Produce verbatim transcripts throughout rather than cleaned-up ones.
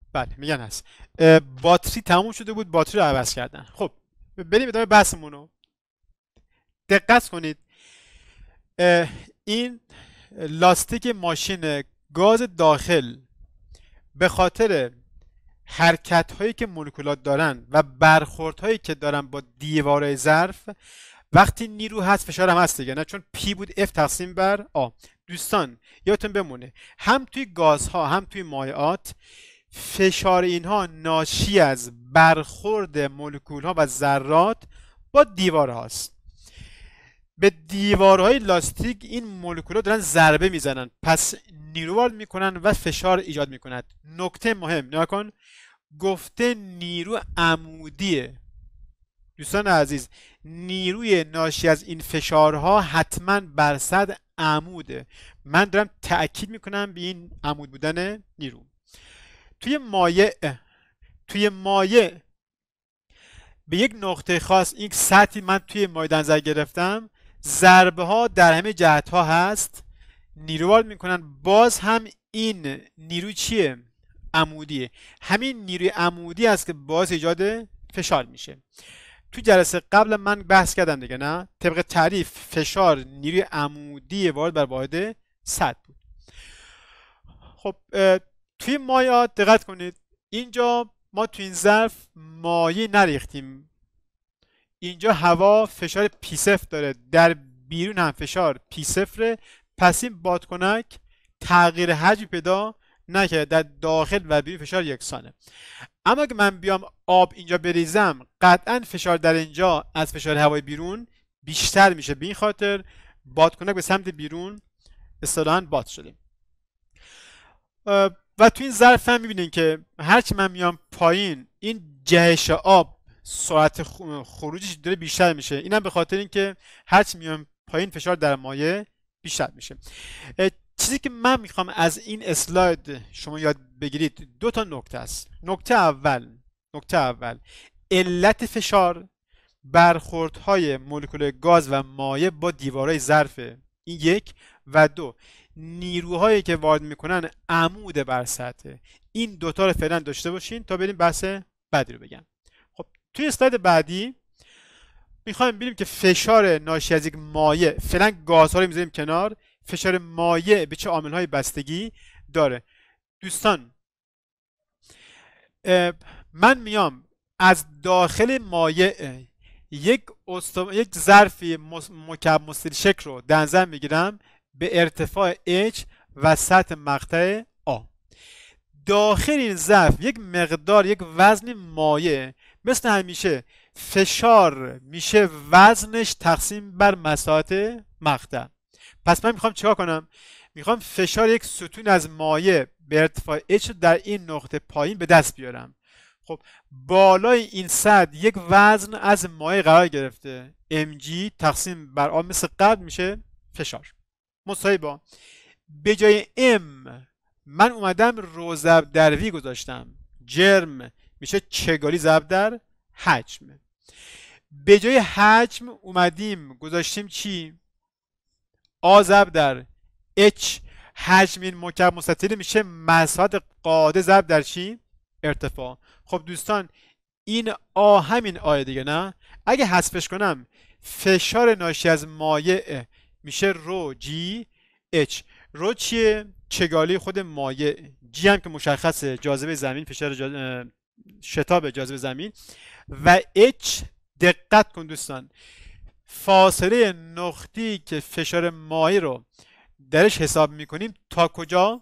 بله میگن هست. باتری تموم شده بود، باتری رو عوض کردن. خب بریم ادامه بحثمون رو. دقت کنید این لاستیک ماشین گاز داخل به خاطر حرکت هایی که مولکولات دارن و برخورد هایی که دارن با دیواره ظرف، وقتی نیرو هست فشار هم هست دیگه، نه؟ چون پی بود اف تقسیم بر آ. دوستان یادتون بمونه هم توی گازها هم توی مایعات فشار اینها ناشی از برخورد مولکول ها و ذرات با دیواره هاست. به دیوارهای لاستیک این مولکول‌ها دارن ضربه میزنن، پس نیرو وارد میکنن و فشار ایجاد میکنند. نکته مهم نگاه کن، گفته نیرو عمودیه. دوستان عزیز، نیروی ناشی از این فشارها حتما بر سطح عموده. من دارم تأکید میکنم به این عمود بودن نیرو. توی مایع توی مایع به یک نقطه خاص، این سطحی من توی مایع در نظر گرفتم، ضربه ها در همه جهت ها هست، نیرو وارد میکنن. باز هم این نیرو چیه؟ عمودیه. همین نیروی عمودی است که باعث ایجاد فشار میشه. تو جلسه قبل من بحث کردم دیگه، نه؟ طبق تعریف فشار نیروی عمودی وارد بر واحد سطح بود. خب توی مایعات دقت کنید، اینجا ما تو این ظرف مایع نریختیم، اینجا هوا فشار پی صفر داره، در بیرون هم فشار پی صفره، پس این بادکنک تغییر حجم پیدا نکرده، در داخل و بیرون فشار یکسانه. اما اگه من بیام آب اینجا بریزم، قطعا فشار در اینجا از فشار هوای بیرون بیشتر میشه، به این خاطر بادکنک به سمت بیرون اصطلاحاً باد شده. و تو این ظرف هم میبینین که هرچی من میام پایین، این جهش آب سرعت خروجش داره بیشتر میشه. اینم به خاطر اینکه هرچی میام پایین فشار در مایع بیشتر میشه. چیزی که من میخوام از این اسلاید شما یاد بگیرید دو تا نکته است. نکته اول نکته اول علت فشار، برخوردهای مولکول گاز و مایع با دیوارهای ظرف، این یک. و دو، نیروهایی که وارد میکنن عمود بر سطح. این دوتا رو فعلا داشته باشین تا بریم بحث بعدی رو بگم. خب توی اسلاید بعدی میخوایم ببینیم که فشار ناشی از یک مایع، فعلا گازها رو میذاریم کنار، فشار مایع به چه عامل‌های بستگی داره. دوستان من میام از داخل مایع یک استو... یک ظرفی مکعب مستطیل شکل رو در نظر میگیرم به ارتفاع H و سطح مقطع A. داخل این ظرف یک مقدار، یک وزن مایع، مثل همیشه فشار میشه وزنش تقسیم بر مساحت مقطع. پس من میخوام چیکار کنم؟ میخوام فشار یک ستون از مایع به ارتفاع H در این نقطه پایین به دست بیارم. خب بالای این سد یک وزن از مایع قرار گرفته، ام جی تقسیم بر آ مثل قبل میشه فشار مساوی با، به جای ام من اومدم رو ضرب در وی گذاشتم، جرم میشه چگالی ضرب در حجم. به جای حجم اومدیم گذاشتیم چی؟ آ ضرب در اچ. حجم این مکعب مستطیل میشه مساحت قاعده ضرب در چی؟ ارتفاع. خب دوستان این آ همین آ دیگه، نه؟ اگه حذفش کنم فشار ناشی از مایع میشه رو جی اچ. رو چیه؟ چگالی خود مایع. جی هم که مشخصه جاذبه زمین، فشار جا... شتاب جاذبه زمین. و اچ دقت کن دوستان، فاصله نقطه‌ای که فشار مایع رو درش حساب میکنیم تا کجا؟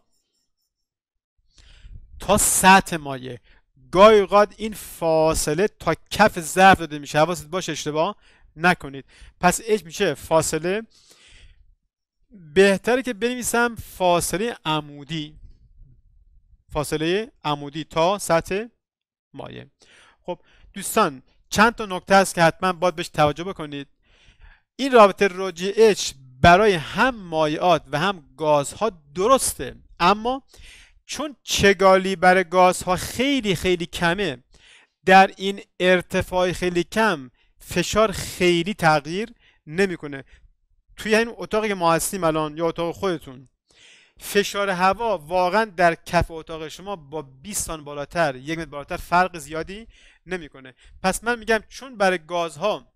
تا سطح مایع. گاهی اوقات این فاصله تا کف ظرف داده میشه، حواست باشه اشتباه نکنید. پس اچ میشه فاصله، بهتره که بنویسم فاصله عمودی، فاصله عمودی تا سطح مایع. خب دوستان چند تا نکته هست که حتما باید بهش توجه بکنید. این رابطه رو جی اچ برای هم مایعات و هم گازها درسته، اما چون چگالی برای گازها خیلی خیلی کمه، در این ارتفاع خیلی کم فشار خیلی تغییر نمیکنه. توی این اتاقی که ما هستیم الان یا اتاق خودتون، فشار هوا واقعا در کف اتاق شما با بیست سانتی بالاتر، یک متر بالاتر فرق زیادی نمیکنه. پس من میگم چون برای گازها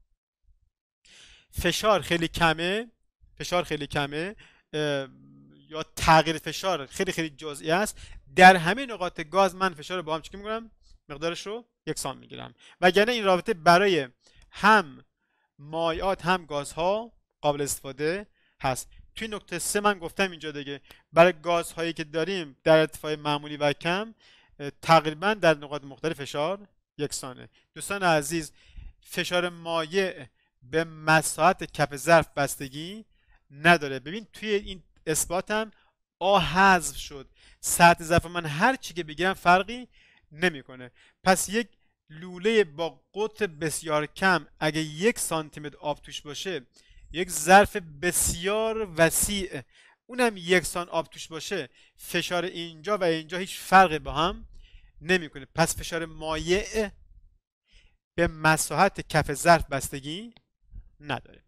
فشار خیلی کمه، فشار خیلی کمه یا تغییر فشار خیلی خیلی جزئی است، در همه نقاط گاز من فشار رو با هم چیکار میکنم؟ مقدارش رو یکسان میگیرم. وگرنه این رابطه برای هم مایعات هم گازها قابل استفاده هست. توی نکته سه من گفتم اینجا دیگه برای گازهایی که داریم در ارتفاع معمولی و کم تقریبا در نقاط مختلف فشار یکسانه. دوستان عزیز، فشار مایع به مساحت کف ظرف بستگی نداره. ببین توی این اثباتم آ حذف شد، سطح ظرف من هر چی که بگیرم فرقی نمیکنه. پس یک لوله با قطر بسیار کم اگه یک سانتی متر آب توش باشه، یک ظرف بسیار وسیع اونم یکسان آب توش باشه، فشار اینجا و اینجا هیچ فرقی با هم نمیکنه. پس فشار مایع به مساحت کف ظرف بستگی نداره.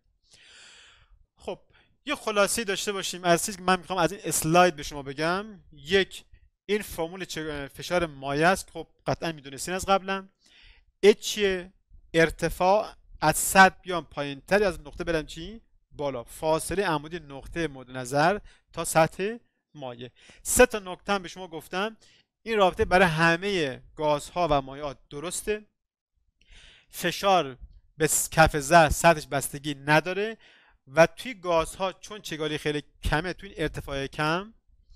خب یه خلاصه داشته باشیم از چیزی که من میخوام از این اسلاید به شما بگم. یک، این فرمول فشار مایع است. خب قطعا میدونستین از قبلا. H ارتفاع از سطح بیام پایین تر از نقطه برم چی؟ بالا. فاصله عمودی نقطه مورد نظر تا سطح مایع. سه تا نکته هم به شما گفتم. این رابطه برای همه گازها و مایعات درسته. فشار به کف ظرف سطحش بستگی نداره و توی گازها چون چگالی خیلی کمه، توی این ارتفاع کم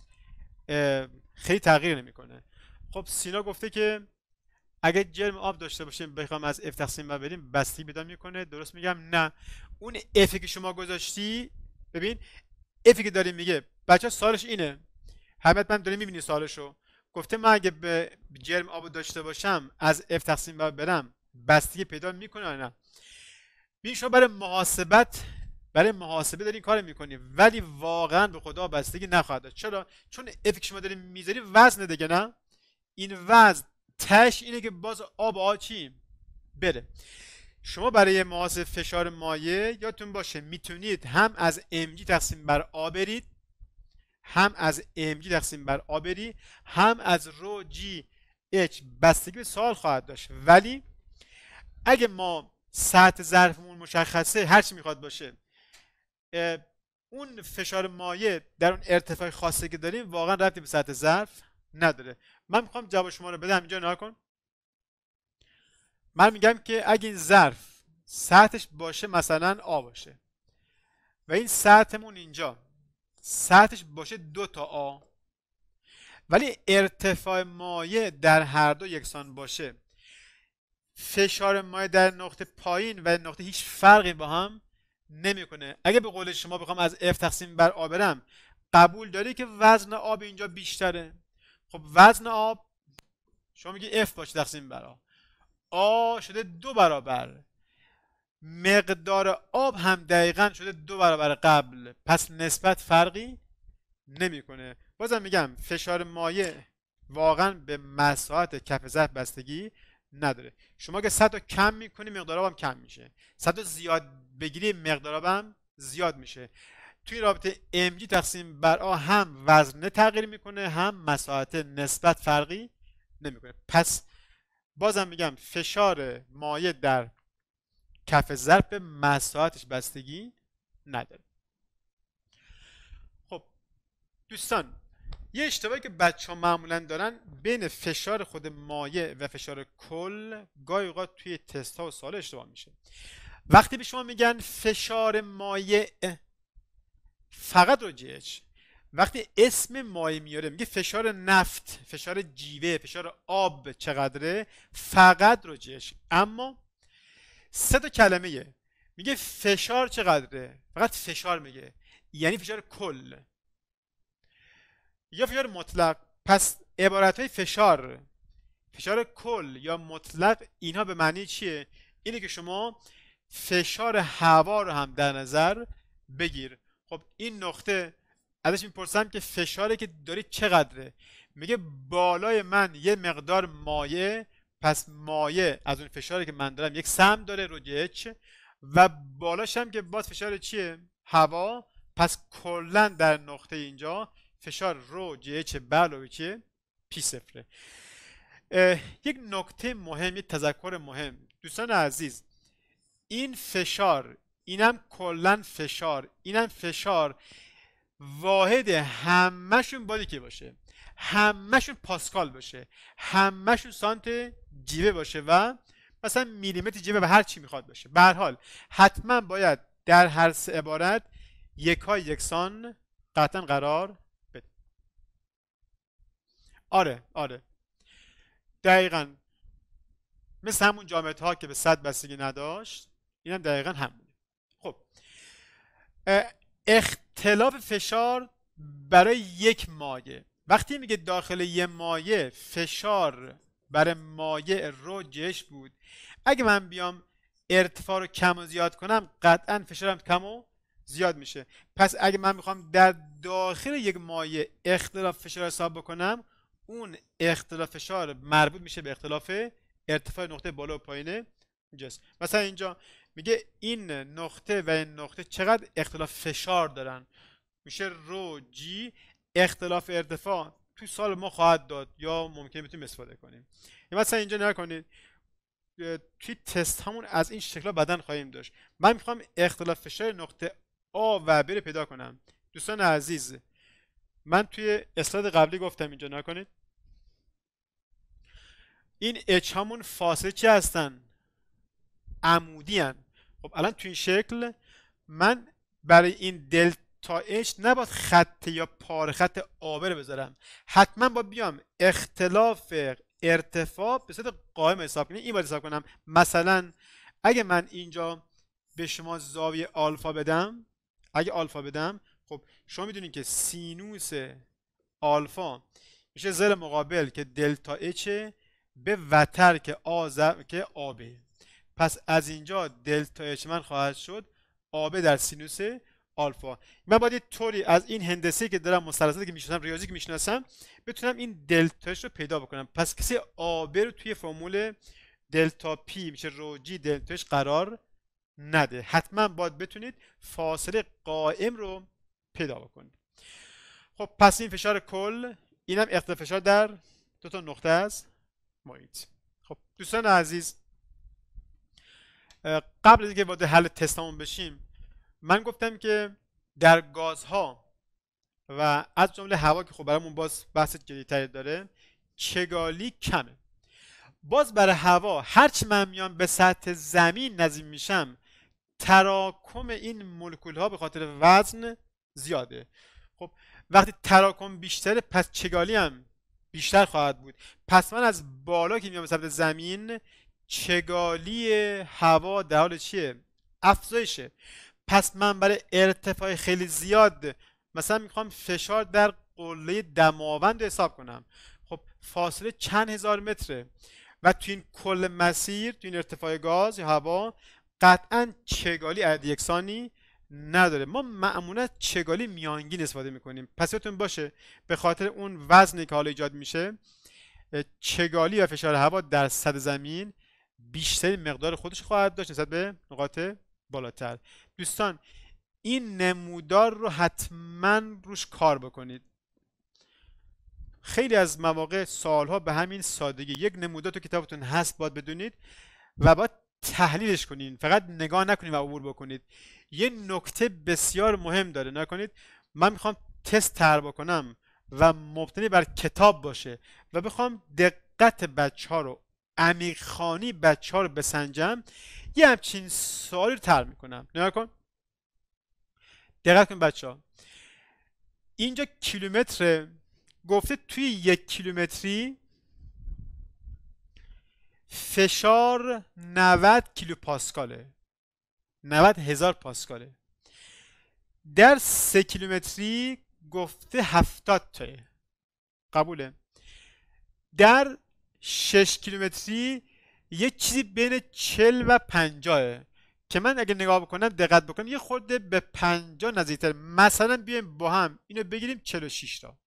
خیلی تغییر نمیکنه. خب سینا گفته که اگه جرم آب داشته باشیم بخوام از اف تقسیم بر بریم بستگی پیدا میکنه. درست میگم؟ نه، اون افی که شما گذاشتی، ببین افی که داریم میگه بچه ها سوالش اینه، همت من داریم میبینی سوالشو. گفته من اگه به جرم آب داشته باشم از اف تقسیم بر برم بستگی پیدا میکنه نه؟ ببین شما برای محاسبت برای محاسبه دارین کار میکنی ولی واقعا به خدا بستگی نخواهد داشت. چرا؟ چون افی که شما دارین میذاری وزن دیگه، نه؟ این وزن تش اینه که باز آب آ چی بره. شما برای محاسبه فشار مایع یادتون باشه میتونید هم از ام جی تقسیم بر آ برید، هم از ام جی تقسیم بر آ بری، هم از رو جی اچ. بستگی به سوال خواهد داشت. ولی اگه ما سطح ظرفمون مشخصه هر چی میخواد باشه، اون فشار مایع در اون ارتفاع خاصی که داریم واقعا ربطی به سطح ظرف نداره. من میخوام جواب شما رو بدم. اینجا نگاه کن. من میگم که اگه این ظرف سطحش باشه مثلا آ باشه و این سطحمون اینجا سطحش باشه دو تا آ ولی ارتفاع مایع در هر دو یکسان باشه، فشار مایع در نقطه پایین و نقطه هیچ فرقی با هم نمیکنه. اگه به قول شما بخوام از F تقسیم بر آ برم، قبول داری که وزن آب اینجا بیشتره؟ خب وزن آب شما میگی F باشه تقسیم بر آ، آ شده دو برابر، مقدار آب هم دقیقا شده دو برابر قبل، پس نسبت فرقی نمیکنه. بازم میگم فشار مایع واقعا به مساحت کف ظرف بستگی نداره. شما که صد رو کم میکنی مقدار آب هم کم میشه، صد رو زیاد بگیری مقدار آب هم زیاد میشه. توی رابطه ام جی تقسیم بر آ هم وزن تغییر میکنه هم مساحت، نسبت فرقی نمیکنه. پس بازم میگم فشار مایع در کف ظرف به مساحتش بستگی نداره. خب دوستان، یه اشتباهی که بچه ها معمولا دارن بین فشار خود مایع و فشار کل گاهی اوقات توی تست ها و سوال اشتباه میشه. وقتی به شما میگن فشار مایع فقط رو جی اچ، وقتی اسم مایع میاره میگه فشار نفت، فشار جیوه، فشار آب چقدره، فقط رو جی اچ. اما سه تا کلمه میگه فشار چقدره، فقط فشار میگه، یعنی فشار کل یا فشار مطلق. پس عبارت های فشار فشار کل یا مطلق اینها به معنی چیه؟ اینه که شما فشار هوا رو هم در نظر بگیر. خب این نقطه ازش میپرسم که فشاری که داری چقدره، میگه بالای من یه مقدار مایع، پس مایع از اون فشاری که من دارم یک سهم داره رو جی اچ و بالاش هم که باز فشار چیه؟ هوا. پس کلا در نقطه اینجا فشار رو جی اچ به علاوه چیه؟ پی صفره. یک نکته مهم، یک تذکر مهم دوستان عزیز، این فشار، اینم کلن فشار، اینم فشار، واحد همهشون باید که باشه، همهشون پاسکال باشه، همهشون سانت جیوه باشه و مثلا میلیمتر جیوه و هر چی میخواد باشه. به هر حال حتما باید در هر سه عبارت یکای یکسان قطعا قرار بده. آره آره دقیقاً مثل همون جامعه ها که به صد بستگی نداشت، اینم دقیقاً همونه. خب اختلاف فشار برای یک مایع، وقتی میگه داخل یک مایع فشار برای مایع رو جش بود، اگه من بیام ارتفاع رو کم و زیاد کنم قطعا فشارم کم و زیاد میشه. پس اگه من میخوام در داخل یک مایع اختلاف فشار حساب بکنم، اون اختلاف فشار مربوط میشه به اختلاف ارتفاع نقطه بالا و پایین جسم. مثلا اینجا میگه این نقطه و این نقطه چقدر اختلاف فشار دارن، میشه رو جی اختلاف ارتفاع تو سال ما خواهد داد یا ممکنه بتونیم استفاده کنیم. مثلا اینجا نگاه کنید، توی تست همون از این شکل بدن خواهیم داشت. من میخوام اختلاف فشار نقطه آ و ب رو پیدا کنم. دوستان عزیز من توی اسلاید قبلی گفتم، اینجا نگاه کنید، این اچ همون فاصله چی هستن؟ عمودی هن. خب الان توی این شکل من برای این دلتا اچ نباید خط یا پاره خط آبر بذارم، حتما باید بیام اختلاف ارتفاع به صورت قائم حساب کنم. این باید حساب کنم. مثلا اگه من اینجا به شما زاویه آلفا بدم، اگه آلفا بدم، خب شما میدونین که سینوس آلفا میشه ضلع مقابل که دلتا اچ به وتر که آ که آبه. پس از اینجا دلتا اچ من خواهد شد آبه در سینوس آلفا. من باید یه طوری از این هندسه که دارم، مثلثاتی که میشناسم، ریاضی که میشناسم، بتونم این دلتا اچ رو پیدا بکنم. پس کسی آبه رو توی فرمول دلتا پی میشه رو جی دلتا اچ قرار نده. حتما باید بتونید فاصله قائم رو پیدا بکنید. خب پس این فشار کل، اینم اختلاف فشار در دو تا نقطه است محیط. خب دوستان عزیز، قبل از اینکه وارد حل تستمون بشیم، من گفتم که در گازها و از جمله هوا که خب برامون باز بحث جدیدتری داره، چگالی کمه. باز برای هوا هرچی من میام به سطح زمین نزدیک میشم، تراکم این مولکول ها به خاطر وزن زیاده. خب وقتی تراکم بیشتره پس چگالی هم بیشتر خواهد بود. پس من از بالا که میام به سمت زمین، چگالی هوا در حال چیه؟ افزایشه. پس من برای ارتفاع خیلی زیاد مثلا میخوام فشار در قله دماوند حساب کنم. خب فاصله چند هزار متره و تو این کل مسیر، تو این ارتفاع گاز یا هوا قطعا چگالی عدد یکسانی نداره. ما معمولا چگالی میانگین استفاده میکنیم. پس یادتون باشه به خاطر اون وزنی که حالا ایجاد میشه، چگالی و فشار هوا در سطح زمین بیشتری مقدار خودش خواهد داشت نسبت به نقاط بالاتر. دوستان این نمودار رو حتما روش کار بکنید. خیلی از مواقع سوالها به همین سادگی، یک نمودار تو کتابتون هست باید بدونید و باید تحلیلش کنین، فقط نگاه نکنید و عبور بکنید. یه نکته بسیار مهم داره، نکنید من میخوام تست طرح بکنم و مبتنی بر کتاب باشه و بخوام دقت بچه ها رو، عمیق خوانی بچه ها رو بسنجم، یه همچین سوالی رو طرح میکنم. نگاه کن، دقت کن بچه ها، اینجا کیلومتر گفته توی یک کیلومتری فشار نود کیلو پاسکاله، نود هزار پاسکاله. در سه کیلومتری گفته هفتاد تاه، قبوله. در شش کیلومتری یه چیزی بین چهل و پنجاه که من اگه نگاه بکنم، دقت بکنم، یه خورده به پنجاه نزدیکتر. مثلا بیایم با هم اینو بگیریم چهل و شش تا،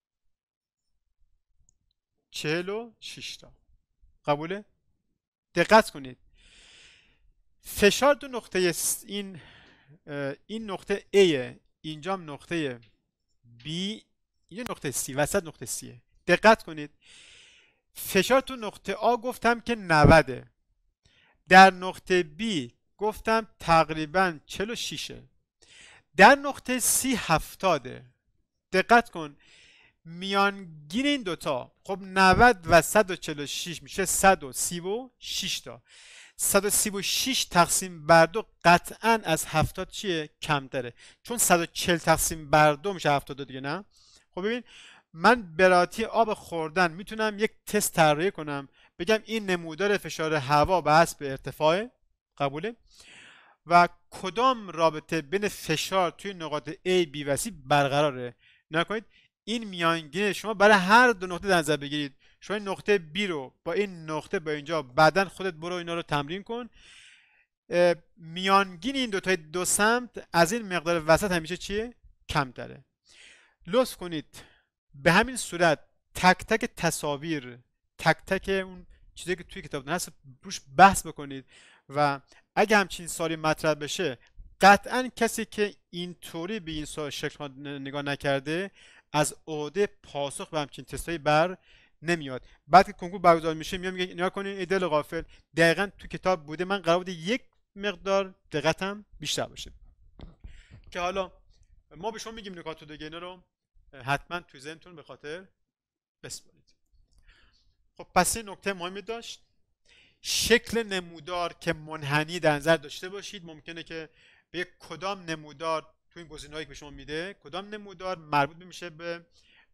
چهل و شش تا، قبوله. دقت کنید فشار دو نقطه این این نقطه A، اینجا هم نقطه B این نقطه سی، وسط نقطه سیه. دقت کنید، فشار تو نقطه آ گفتم که نود، در نقطه B گفتم تقریبا چهل و شش، در نقطه C هفتاد. دقت کن، میانگین این دوتا، خب نود و صد و چهل و شش میشه صد و سی و شش تا. صد و سی و شش تقسیم بر دو قطعا از هفتاد چیه؟ کمتره، چون صد و چهل تقسیم بر دو میشه هفتاد دیگه، نه؟ خب ببین، من براتی آب خوردن میتونم یک تست طراحی کنم، بگم این نمودار فشار هوا به حسب ارتفاع، قبوله، و کدام رابطه بین فشار توی نقاط A, B و C برقراره. نکنید این میانگین شما برای هر دو نقطه در نظر بگیرید. شما این نقطه B رو با این نقطه با اینجا، بعدن خودت برو اینا رو تمرین کن. میانگین این دو تا دو سمت از این مقدار وسط همیشه چیه؟ کمتره. لطف کنید به همین صورت تک تک تصاویر، تک تک اون چیزی که توی کتاب هست روش بحث بکنید و اگه همچین سوالی مطرح بشه، قطعا کسی که اینطوری به این سوال شکل نگاه نکرده از عهده پاسخ به همچین تستایی بر نمیاد. بعد که کنکور برگزار میشه میام میگه نگاه کنین ای دل غافل، دقیقاً تو کتاب بوده، من قرار بوده یک مقدار دقتم بیشتر باشه. که حالا ما به شما میگیم نکات رو دیگه، اینا رو حتما تو ذهنتون به خاطر بسپارید. خب پس این نکته مهمی داشت. شکل نمودار که منحنی در نظر داشته باشید. ممکنه که به کدام نمودار تو این گزینه‌هایی که به شما میده، کدام نمودار مربوط میشه به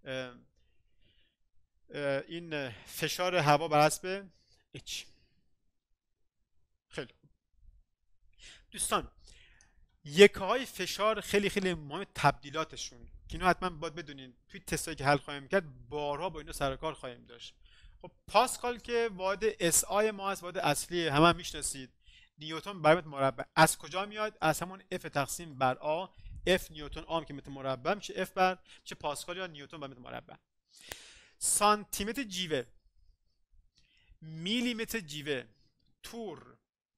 این فشار هوا بر حسب H. خیلی دوستان، یکه های فشار خیلی خیلی مهم، تبدیلاتشون که اینو حتما باید بدونین. توی تستایی که حل خواهیم کرد بارها با اینو سر کار خواهیم داشت. خب پاسکال که واحد اس آی ما هست، واحد اصلی همه هم میشناسید. نیوتن بر متر مربع از کجا میاد؟ از همون F تقسیم بر آ. F نیوتن آم که متر مربع میشه F بر میشه پاسکال یا نیوتن بر متر مربع. سانتی متر جیوه، میلی متر جیوه، تور،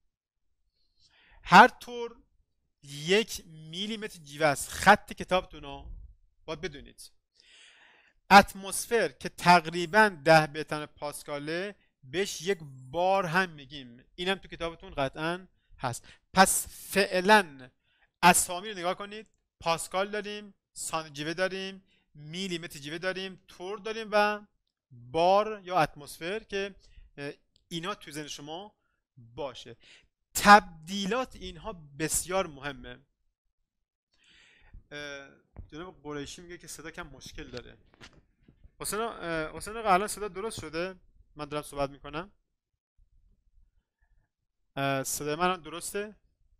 هر تور یک میلی متر جیوه است. خط کتابتون رو باید بدونید. اتمسفر که تقریبا ده بتن پاسکاله، بهش یک بار هم میگیم، اینم تو کتابتون قطعا هست. پس فعلا اسامی رو نگاه کنید. پاسکال داریم، سانتی جیوه داریم، میلی متر جیوه داریم، تور داریم و بار یا اتمسفر که اینا تو ذهن شما باشه. تبدیلات اینها بسیار مهمه. جناب قریشی میگه که صدا کم مشکل داره. حسین حسین الان صدا درست شده؟ من دارم صحبت میکنم. صدای من درسته؟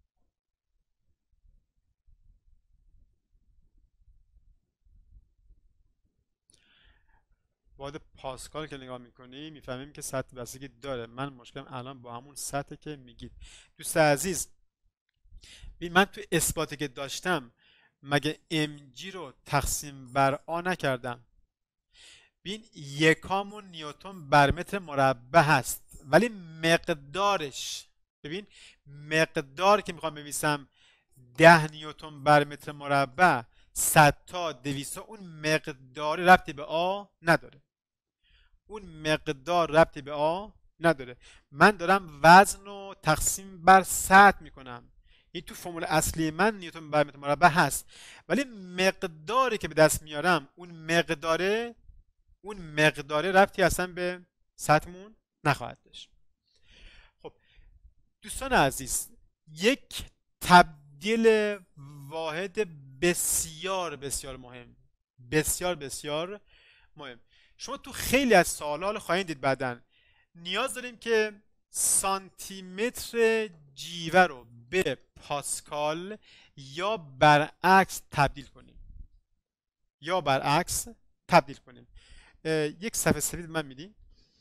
واحد پاسکال که نگاه میکنی میفهمیم که سطح بستگی داره. من مشکلم الان با همون سطحی که میگید. دوست عزیز، من تو اثباتی که داشتم مگه ام جی رو تقسیم بر آ نکردم؟ ببین یکامون نیوتن بر متر مربع هست، ولی مقدارش، ببین مقدار که میخوام بنویسم ده نیوتن بر متر مربع، صد تا دویست، اون مقدار ربطی به آ نداره. اون مقدار ربطی به آ نداره. من دارم وزن رو تقسیم بر سطح میکنم. این تو فرمول اصلی من نیوتن بر متر مربع هست، ولی مقداری که به دست میارم، اون مقداره اون مقداره ربطی اصلا به سطحمون نخواهد داشت. خب دوستان عزیز، یک تبدیل واحد بسیار بسیار مهم، بسیار بسیار مهم. شما تو خیلی از سوالات خواهید دید بعدن نیاز داریم که سانتی متر جیوه رو به پاسکال یا برعکس تبدیل کنیم، یا برعکس تبدیل کنیم. یک صفحه سفید من میدیم،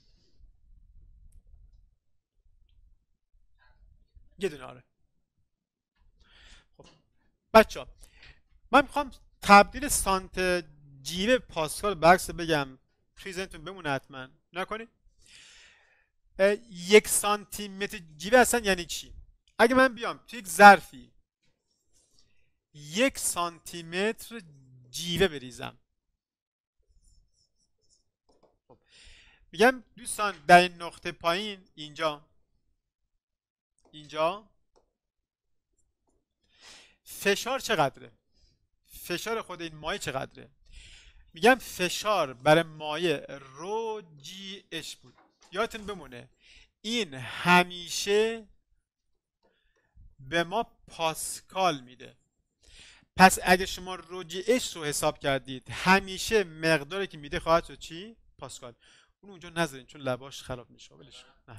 یه دونه. آره خب بچه ها، من میخوام تبدیل سانت جیوه پاسکال برعکس بگم، توی ذهنتون بمونه حتما نکنید. یک سانتی متر جیوه اصلا یعنی چی؟ اگه من بیام توی یک ظرفی یک سانتی متر جیوه بریزم، میگم دوستان در این نقطه پایین اینجا اینجا فشار چقدره؟ فشار خود این مایع چقدره؟ میگم فشار برای مایع رو جی اچ بود. یادتون بمونه این همیشه به ما پاسکال میده. پس اگه شما رو جی اچ رو حساب کردید همیشه مقداری که میده خواهد شد چی؟ پاسکال. اون اونجا نذارین چون لباش خراب میشه. ولش نه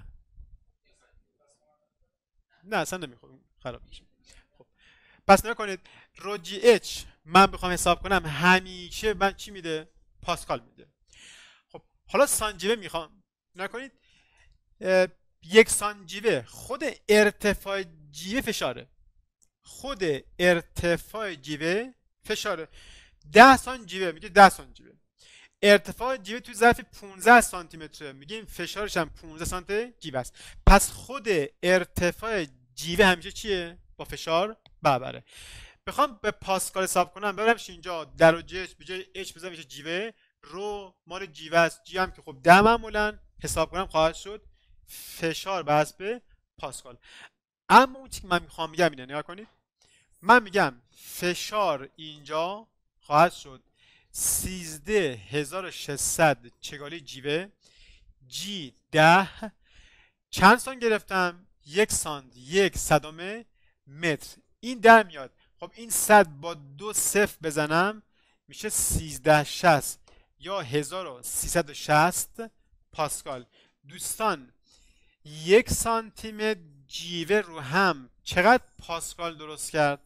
نه اصلا نمیخوام خراب میشه. خب پس نگاه کنید رو جی اچ من بخوام حساب کنم همیشه من چی میده؟ پاسکال میده. خب حالا سانجیوه میخوام نکنید یک سانجیوه خود ارتفاع جیوه فشاره. خود ارتفاع جیوه فشاره. ده سانجیوه میگه ده سانجیوه. ارتفاع جیوه توی ظرف پانزده سانتی متره میگیم فشارش هم پانزده سانتی جیوه است. پس خود ارتفاع جیوه همیشه چیه؟ با فشار برابره. بخوام به پاسکال حساب کنم ببرمش اینجا در و جش به جای اچ بذارم میشه جیوه. رو مال جیوه است. جی هم که خب ده معمولا حساب کنم خواهد شد فشار بر حسب پاسکال. اما اون چیزی که من میخوام بگم اینه نگاه کنید. من میگم فشار اینجا خواهد شد سیزده هزار و ششصد چگالی جیوه. جی ده چند سان گرفتم؟ یک سانت یک صدم متر. این در میاد. خب این صد با دو صفر بزنم میشه سیزده شصت یا هزار و سیصد و شصت پاسکال. دوستان یک سانتی متر جیوه رو هم چقدر پاسکال درست کرد؟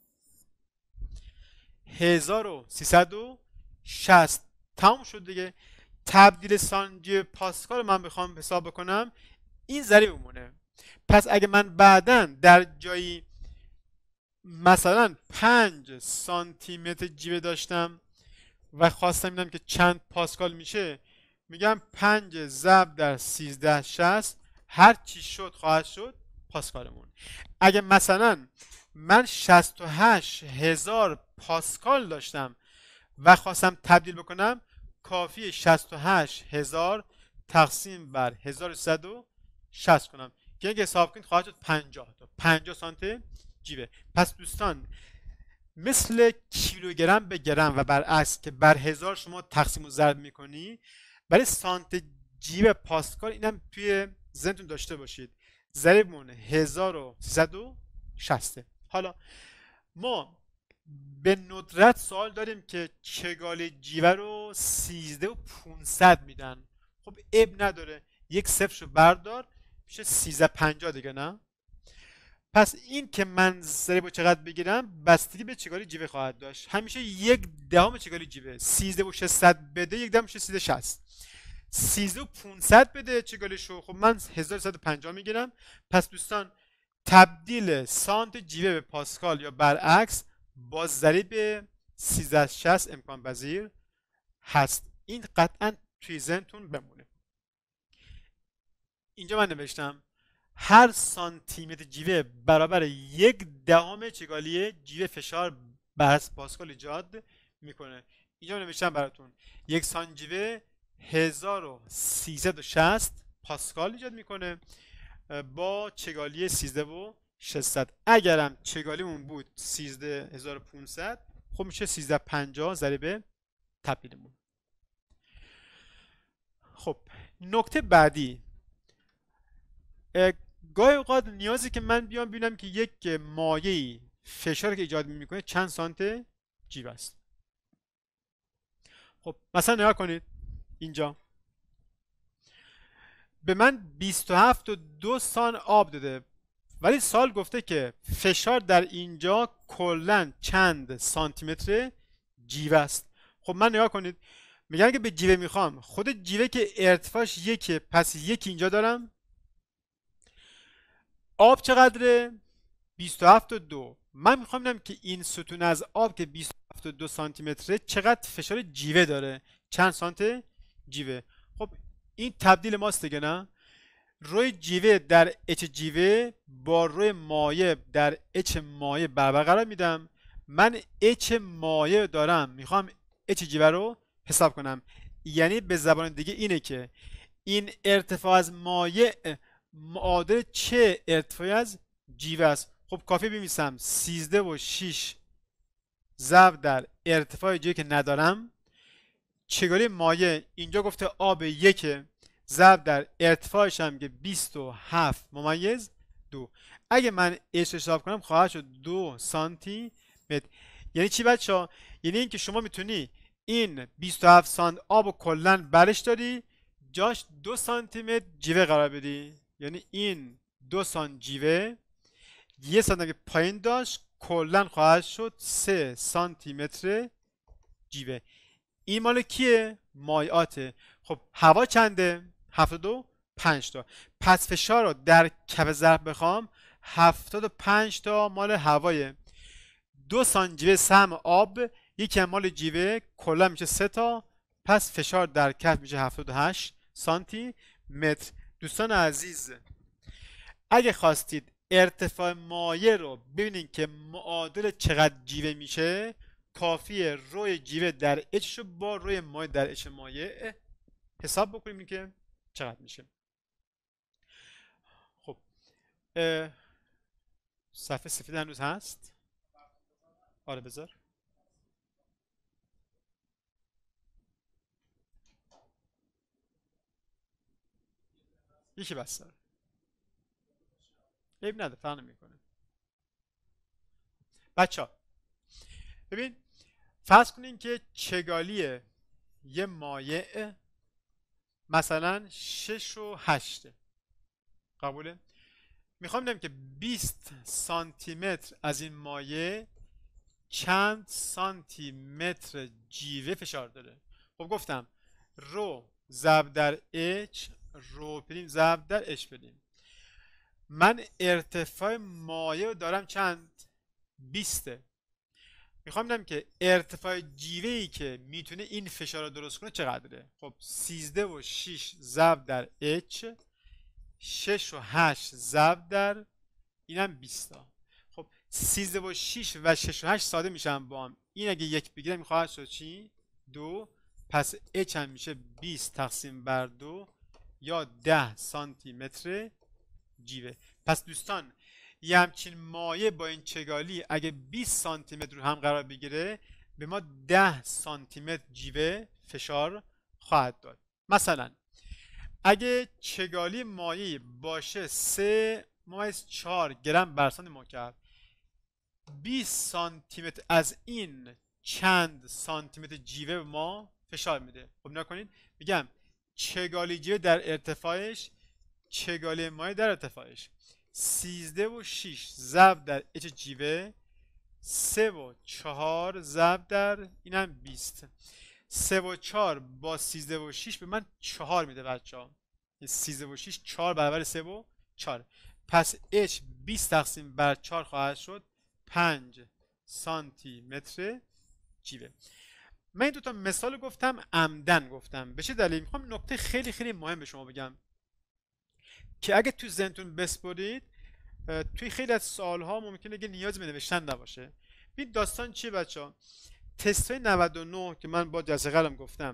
هزار و سیصد و شصت. تموم شد دیگه. تبدیل سانجیوه پاسکال من بخوام حساب بکنم این ضریب مونه. پس اگه من بعداً در جایی مثلا پنج سانتی متر جیوه داشتم و خواستم ببینم که چند پاسکال میشه میگم پنج ضرب در سیزده شصت هر چی شد خواهد شد پاسکالمون. اگه مثلا من شصت و هشت هزار پاسکال داشتم و خواستم تبدیل بکنم کافی شصت و هشت هزار تقسیم بر هزار و سیصد و شصت کنم که اگه حساب کنید خواهد شد پنجاه تا پنجاه سانتی جیوه. پس دوستان مثل کیلوگرم به گرم و برعکس که بر هزار شما تقسیم و ضرب میکنی برای سانت جیوه پاسکال اینم توی ذهنتون داشته باشید. ضریبمون هزار و سیصد و شصت. حالا ما به ندرت سوال داریم که چگالی جیوه رو سیزده و پانصد میدن. خب اب نداره یک صفرشو بردار میشه سیزده پنجاه دیگه نه. پس این که من ضریب چقدر بگیرم بستگی به چگالی جیوه خواهد داشت. همیشه یک دهم چگالی جیوه. سیزده و ششصد بده یک دهم میشه سیزده شصت. سیزده و پانصد بده چگالیشو خب من هزار و صد و پنجاه میگیرم. پس دوستان تبدیل سانت جیوه به پاسکال یا برعکس با ضریب سیزده شصت امکان پذیر هست. این قطعا توی ذهنتون بمونه. اینجا من نوشتم هر سانتی متر جیوه برابر یک دهم چگالی جیوه فشار بر پاسکال ایجاد میکنه. اینجا من نوشتم براتون یک سانت جیوه هزار و سیصد و شصت پاسکال ایجاد میکنه با چگالی سیزده و ششصد. اگرم چگالیمون بود سیزده هزار و پانصد خب میشه سیزده پنجاه ضریب تبدیلمون. خب نکته بعدی، گاهی اوقات نیازی که من بیام ببینم که یک مایعی فشاری که ایجاد میکنه چند سانت جیوه است. خب مثلا نگاه کنید اینجا به من بیست و هفت و دو سان آب داده ولی سوال گفته که فشار در اینجا کلا چند سانتی متر جیوه است. خب من نگاه کنید میگن که به جیوه میخوام خود جیوه که ارتفاعش یکه پس یکی اینجا دارم. آب چقدره؟ بیست و هفت و دو. من میخوام ببینم که این ستون از آب که بیست و هفت و دو سانتی متره چقدر فشار جیوه داره. چند سانت جیوه. خب این تبدیل ماست دیگه نه. روی جیوه در اچ جیوه با روی مایع در اچ مایع برابر قرار میدم. من اچ مایع دارم میخوام اچ جیوه رو حساب کنم. یعنی به زبان دیگه اینه که این ارتفاع از مایع معادل چه ارتفاعی از جیوه است؟ خب کافی بنویسم سیزده و شش ضرب در ارتفاع جیوه که ندارم، چگالی مایع اینجا گفته آب یک ضرب در ارتفاعش هم که بیست و هفت ممیز دو. اگه من اچ حساب کنم خواهد شد دو سانتی متر. یعنی چی بچه ها؟ یعنی اینکه شما میتونی این بیست و هفت سانت آب رو کلن برش داری جاش دو سانتی متر جیوه قرار بدی. یعنی این دو سانت جیوه یه سانت که پایین داشت کلن خواهد شد سه سانتی متر جیوه. این مال کیه؟ مایعاته. خب هوا چنده؟ هفتاد و پنج تا. پس فشار رو در کف ظرف بخوام هفتاد و پنج تا مال هوایه. دو سانت جیوه سهم آب، یکی مال جیوه، کلا میشه سه تا. پس فشار در کف میشه هفتاد و هشت سانتی متر. دوستان عزیز، اگه خواستید ارتفاع مایع رو ببینید که معادل چقدر جیوه میشه، کافیه روی جیوه در اچ رو با روی مایع در اچ مایع حساب بکنیم که چقدر میشه. خب صفحه سفید هنوز هست؟ آره بذار. یکی بس داره. عیب نداره، فرق نمیکنه. بچه ها ببین، فرض کنین که چگالی یه مایع مثلا شش و هشت قبوله؟ میخوام بگم که بیست سانتی متر از این مایع چند سانتی متر جیوه فشار داره. خب گفتم رو ضرب در اچ رو پریم ضرب در اچ پریم. من ارتفاع مایع رو دارم چند؟ بیسته. میخوام بگم که ارتفاع جیوه‌ای که میتونه این فشار رو درست کنه چقدره؟ خب سیزده و شش ضرب در اچ، شش و هشت ضرب در اینم بیست تا. خب سیزده و شش و شش و هشت ساده میشن با هم. این اگه یک بگیرم میخواهد شد چی؟ دو. پس اچ هم میشه بیست تقسیم بر دو یا ده سانتی متر جیوه. پس دوستان یه همچین مایع با این چگالی اگه بیست سانتی متر رو هم قرار بگیره به ما ده سانتی متر جیوه فشار خواهد داد. مثلا اگه چگالی مایعی باشه سه ممیز چهار گرم بر سانتی مکعب، بیست سانتی متر از این چند سانتی متر جیوه به ما فشار میده. خب نکنید میگم چگالی جیوه در ارتفاعش، چگالی مایع در ارتفاعش، سیزده و شش ضرب در اچ جیوه، سه و چهار ضرب در اینم بیست. سه و چهار با سیزده و شش به من چهار میده بچه ها. سیزده و شش چهار برابر سه و چهار. پس اچ بیست تقسیم بر چهار خواهد شد پنج سانتی متر جیوه. من این دوتا مثال گفتم عمدن گفتم. به چه دلیل؟ میخوام نکته خیلی خیلی مهم به شما بگم که اگه تو ذهنتون بسپرید توی خیلی از سوال‌ها ممکنه که نیاز به نوشتن نباشه. این داستان چیه بچه‌ها؟ تست نود و نه که من با جلسه قبلم گفتم،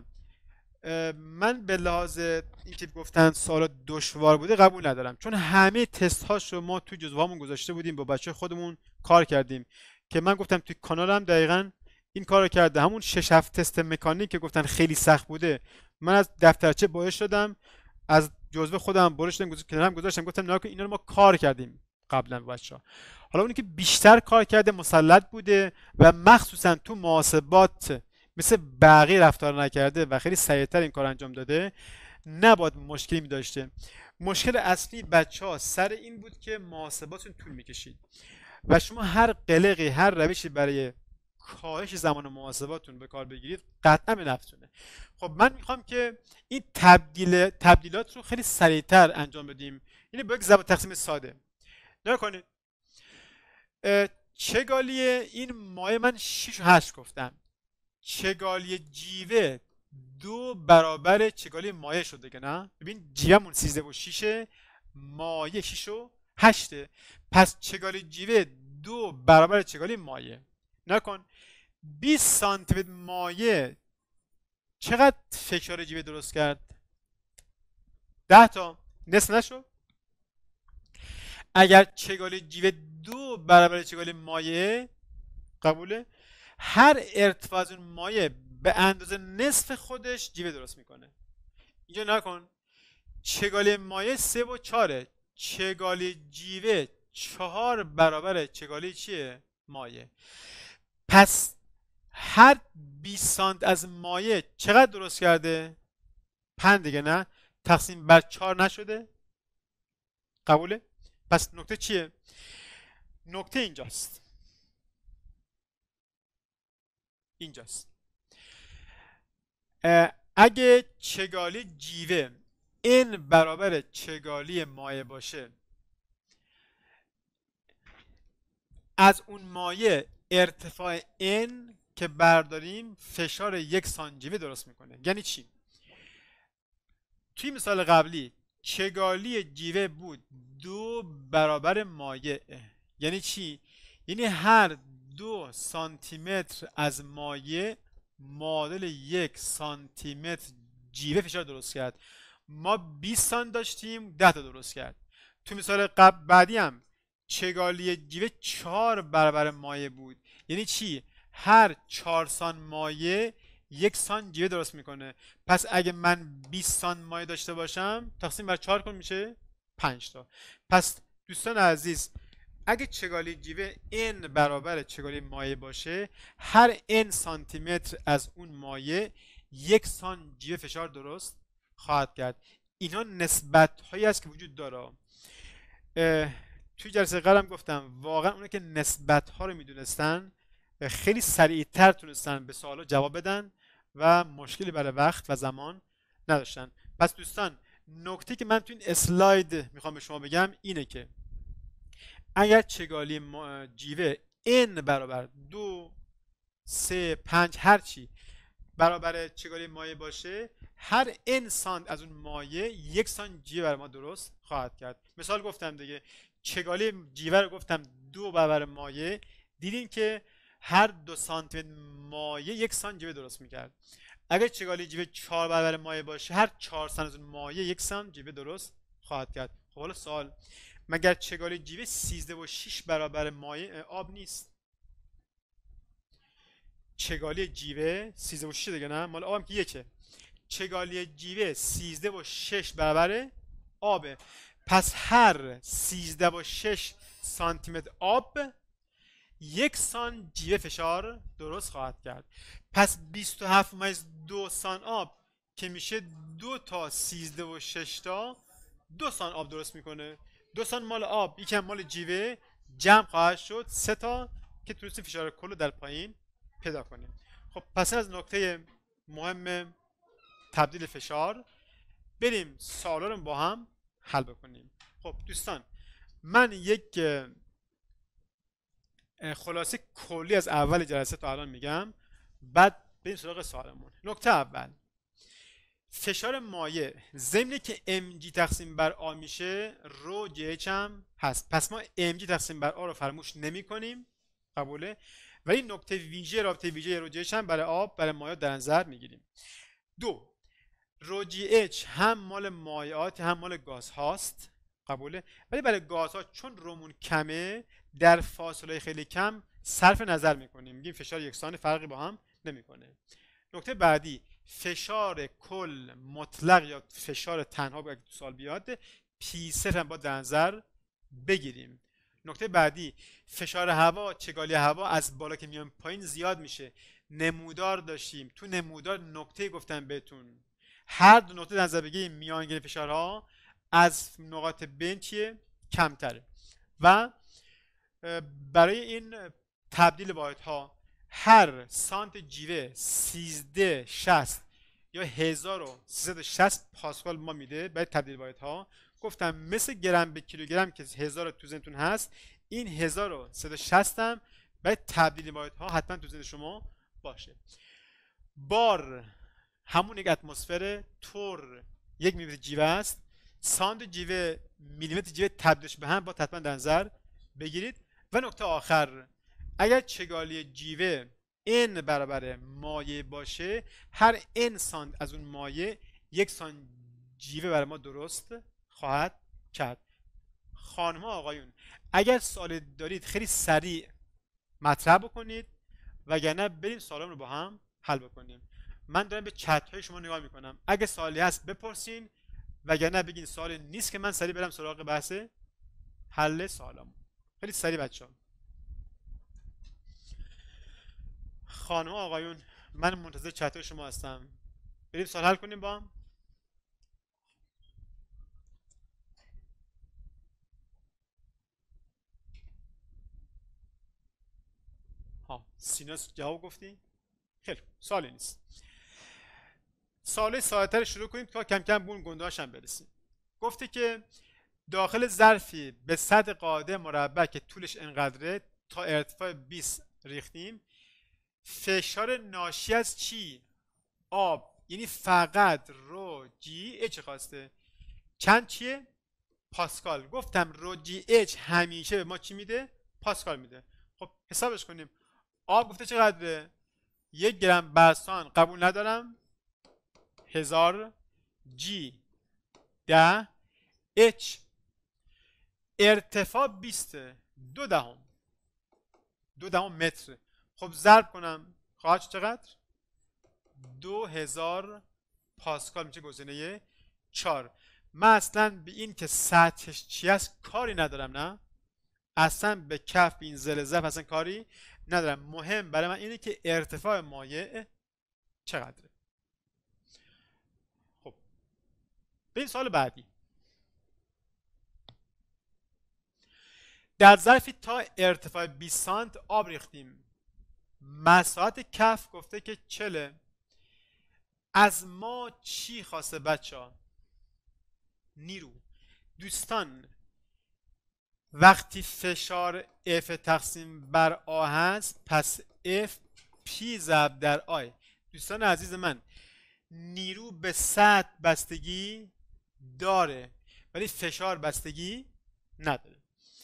من به لحاظ اینکه گفتن سوالات دشوار بوده قبول ندارم، چون همه تست هاشو ما توی جزوهامون گذاشته بودیم، با بچه خودمون کار کردیم که من گفتم توی کانالم دقیقاً این کارو کرده. همون شش هفت تست مکانیک که گفتن خیلی سخت بوده، من از دفترچه بایش دادم، از جزوه خودم برش دادم کنارم گذاشتم، گفتم نه اینا رو ما کار کردیم قبلا بچه‌ها. حالا اونی که بیشتر کار کرده مسلط بوده و مخصوصا تو محاسبات مثل بقیه رفتار نکرده و خیلی سریعتر این کار انجام داده، نباید مشکلی می داشته. مشکل اصلی بچه ها سر این بود که محاسباتون طول میکشید و شما هر قلقی، هر روشی برای کاهش زمان محاسباتون به کار بگیرید قطعا به نفعتونه. خب من میخوام که این تبدیل تبدیلات رو خیلی سریعتر انجام بدیم. یعنی با یک ضرب تقسیم ساده نگاه کنید. چگالی این مایع من شش و هشت گفتم، چگالی جیوه دو برابر چگالی مایع شد دیگه، نه؟ ببین جیوهمون سیزده و شش، مایع شش و هشت. پس چگالی جیوه دو برابر چگالی مایع. نکن بیست سانتی متر مایع چقدر فشار جیوه درست کرد؟ ده تا نصف نشد. اگر چگالی جیوه دو برابر چگالی مایع، قبوله، هر ارتفاع از اون مایع به اندازه نصف خودش جیوه درست میکنه. اینجا نکن چگالی مایع سه و چاره، چگالی جیوه چهار برابر چگالی چیه؟ مایع. پس هر بیست سانت از مایع چقدر درست کرده؟ پنج دیگه، نه؟ تقسیم بر چهار نشده؟ قبوله؟ پس نکته چیه؟ نکته اینجاست، اینجاست. اگه چگالی جیوه n برابر چگالی مایع باشه، از اون مایع ارتفاع n که برداریم فشار یک سانجیوه درست میکنه. یعنی چی؟ توی مثال قبلی چگالی جیوه بود دو برابر مایع. یعنی چی؟ یعنی هر دو سانتی متر از مایع معادل یک سانتی متر جیوه فشار درست کرد. ما بیست سانت داشتیم، ده تا درست کرد. تو مثال قبل بعدی هم چگالی جیوه چهار برابر مایع بود. یعنی چی؟ هر چهار سان مایع یک سان جیوه درست میکنه. پس اگه من بیست سان مایع داشته باشم تقسیم بر چهار کن میشه پنج تا. پس دوستان عزیز، اگه چگالی جیوه n برابر چگالی مایع باشه، هر n سانتی متر از اون مایع یک سان جیوه فشار درست خواهد کرد. اینا نسبت هایی است که وجود داره. توی جلسه قبلم گفتم واقعا اونه که نسبت ها رو میدونستن خیلی سریعتر تونستن به سوالا جواب بدن و مشکلی برای وقت و زمان نداشتن. پس دوستان نکته که من تو این اسلاید میخوام به شما بگم اینه که اگر چگالی جیوه n برابر دو، سه، پنج هرچی برابر چگالی مایع باشه، هر n سانت از اون مایع یک سانت جیوه برای ما درست خواهد کرد. مثال گفتم دیگه، چگالی جیوه رو گفتم دو برابر مایع، دیدین که هر دو سانتی متر مایع یک سانت جیوه درست میکرد. اگر چگالی جیوه چهار برابر مایع باشه، هر چهار سانت از اون مایع یک سانت جیوه درست خواهد کرد. خب حالا سوال، مگر چگالی جیوه سیزده و شش برابر مایع آب نیست؟ چگالی جیوه سیزده و شش دیگه، نه؟ مال آبم که یکه. چگالی جیوه سیزده و شش برابر آبه. پس هر سیزده و شش سانتی متر آب یک سان جیوه فشار درست خواهد کرد. پس بیست و هفت ممیز دو سان آب که میشه دو تا سیزده و شش تا دو سان آب درست میکنه. دو سان مال آب، یکم مال جیوه، جمع خواهد شد سه تا که تونستیم فشار کل رو در پایین پیدا کنیم. خب پس از نکته مهم تبدیل فشار بریم سوالا رو با هم حل بکنیم. خب دوستان، من یک خلاصه کلی از اول جلسه تا الان میگم، بعد بریم سراغ سوالمون. نکته اول، فشار مایع ضمن که ام جی تقسیم بر آ میشه، رو جی اچ هم هست. پس ما ام جی تقسیم بر آ رو فراموش نمی کنیم، قبوله، ولی نکته ویژه رابطه ویژه رو جی اچ هم برای آب برای مایع در نظر میگیریم. دو، رو جی اچ هم مال مایعات هم مال گاز هاست، قبوله، ولی برای گاز ها چون رومون کمه در فاصله خیلی کم صرف نظر میکنیم، میگیم فشار یکسان، فرقی با هم نمیکنه. نکته بعدی، فشار کل مطلق یا فشار تنها باید تو سال بیاد، پی صفر هم با در نظر بگیریم. نکته بعدی، فشار هوا، چگالی هوا از بالا که میان پایین زیاد میشه. نمودار داشتیم، تو نمودار نکته گفتم بهتون، هر دو نقطه در نظر بگیریم میانگین فشارها از نقاط بین چیه؟ کمتره. و برای این تبدیل واحدها هر سانت جیوه سیزده شصت یا هزار و سیصد و شصت پاسکال ما میده برای تبدیل واحدها. گفتم مثل گرم به کیلوگرم که هزار تو ذهنتون هست، این هزار و سیصد و شصت هم برای تبدیل واحدها حتما تو ذهن شما باشه. بار همون یک اتمسفر، تور یک میلیمتر جیوه است، سانت جیوه میلیمتر جیوه تبدیلش به هم با حتما در نظر بگیرید. و نکته آخر، اگر چگالی جیوه n برابر مایع باشه، هر n سانت از اون مایع یک سانت جیوه برای ما درست خواهد کرد. خانم ها آقایون، اگر سوالی دارید خیلی سریع مطرح بکنید وگرنه بریم سوالام رو با هم حل بکنیم. من دارم به چت های شما نگاه میکنم، اگه سوالی هست بپرسین وگرنه بگین سوال نیست که من سریع برم سراغ بحث حل سوالام. خیلی سریع بچه‌ها. خانم ها آقایون، من منتظر چت های شما هستم. بریم سوال حل کنیم با هم. ها سیناس جواب گفتی؟ خیلی سوالی نیست. سوال ساده‌تر شروع کنیم تا کم کم به اون گنده‌هاش هم برسیم. گفته که داخل ظرفی به سطح قاعده مربع که طولش انقدره تا ارتفاع بیست ریختیم، فشار ناشی از چی؟ آب، یعنی فقط رو جی اچ خواسته. چند چیه؟ پاسکال. گفتم رو جی اچ همیشه به ما چی میده؟ پاسکال میده. خب حسابش کنیم. آب گفته چقدره؟ یک گرم برسان قبول ندارم، هزار جی ده اچ، ارتفاع بیسته، دو دهم دو دهم متر. خب ضرب کنم خواهد چقدر؟ دو هزار پاسکال میشه گزینه چهار. من اصلا به این که سطحش چی است کاری ندارم، نه اصلا به کف این زل ظرف اصلا کاری ندارم. مهم برای من اینه که ارتفاع مایع چقدره. خب بریم سوال بعدی. در ظرفی تا ارتفاع بیست سانت آب ریختیم. مساحت کف گفته که چله. از ما چی خواسته بچه ها؟ نیرو. دوستان وقتی فشار F تقسیم بر آ هست پس F P ضرب در آی. دوستان عزیز من، نیرو به سطح بستگی داره ولی فشار بستگی نداره.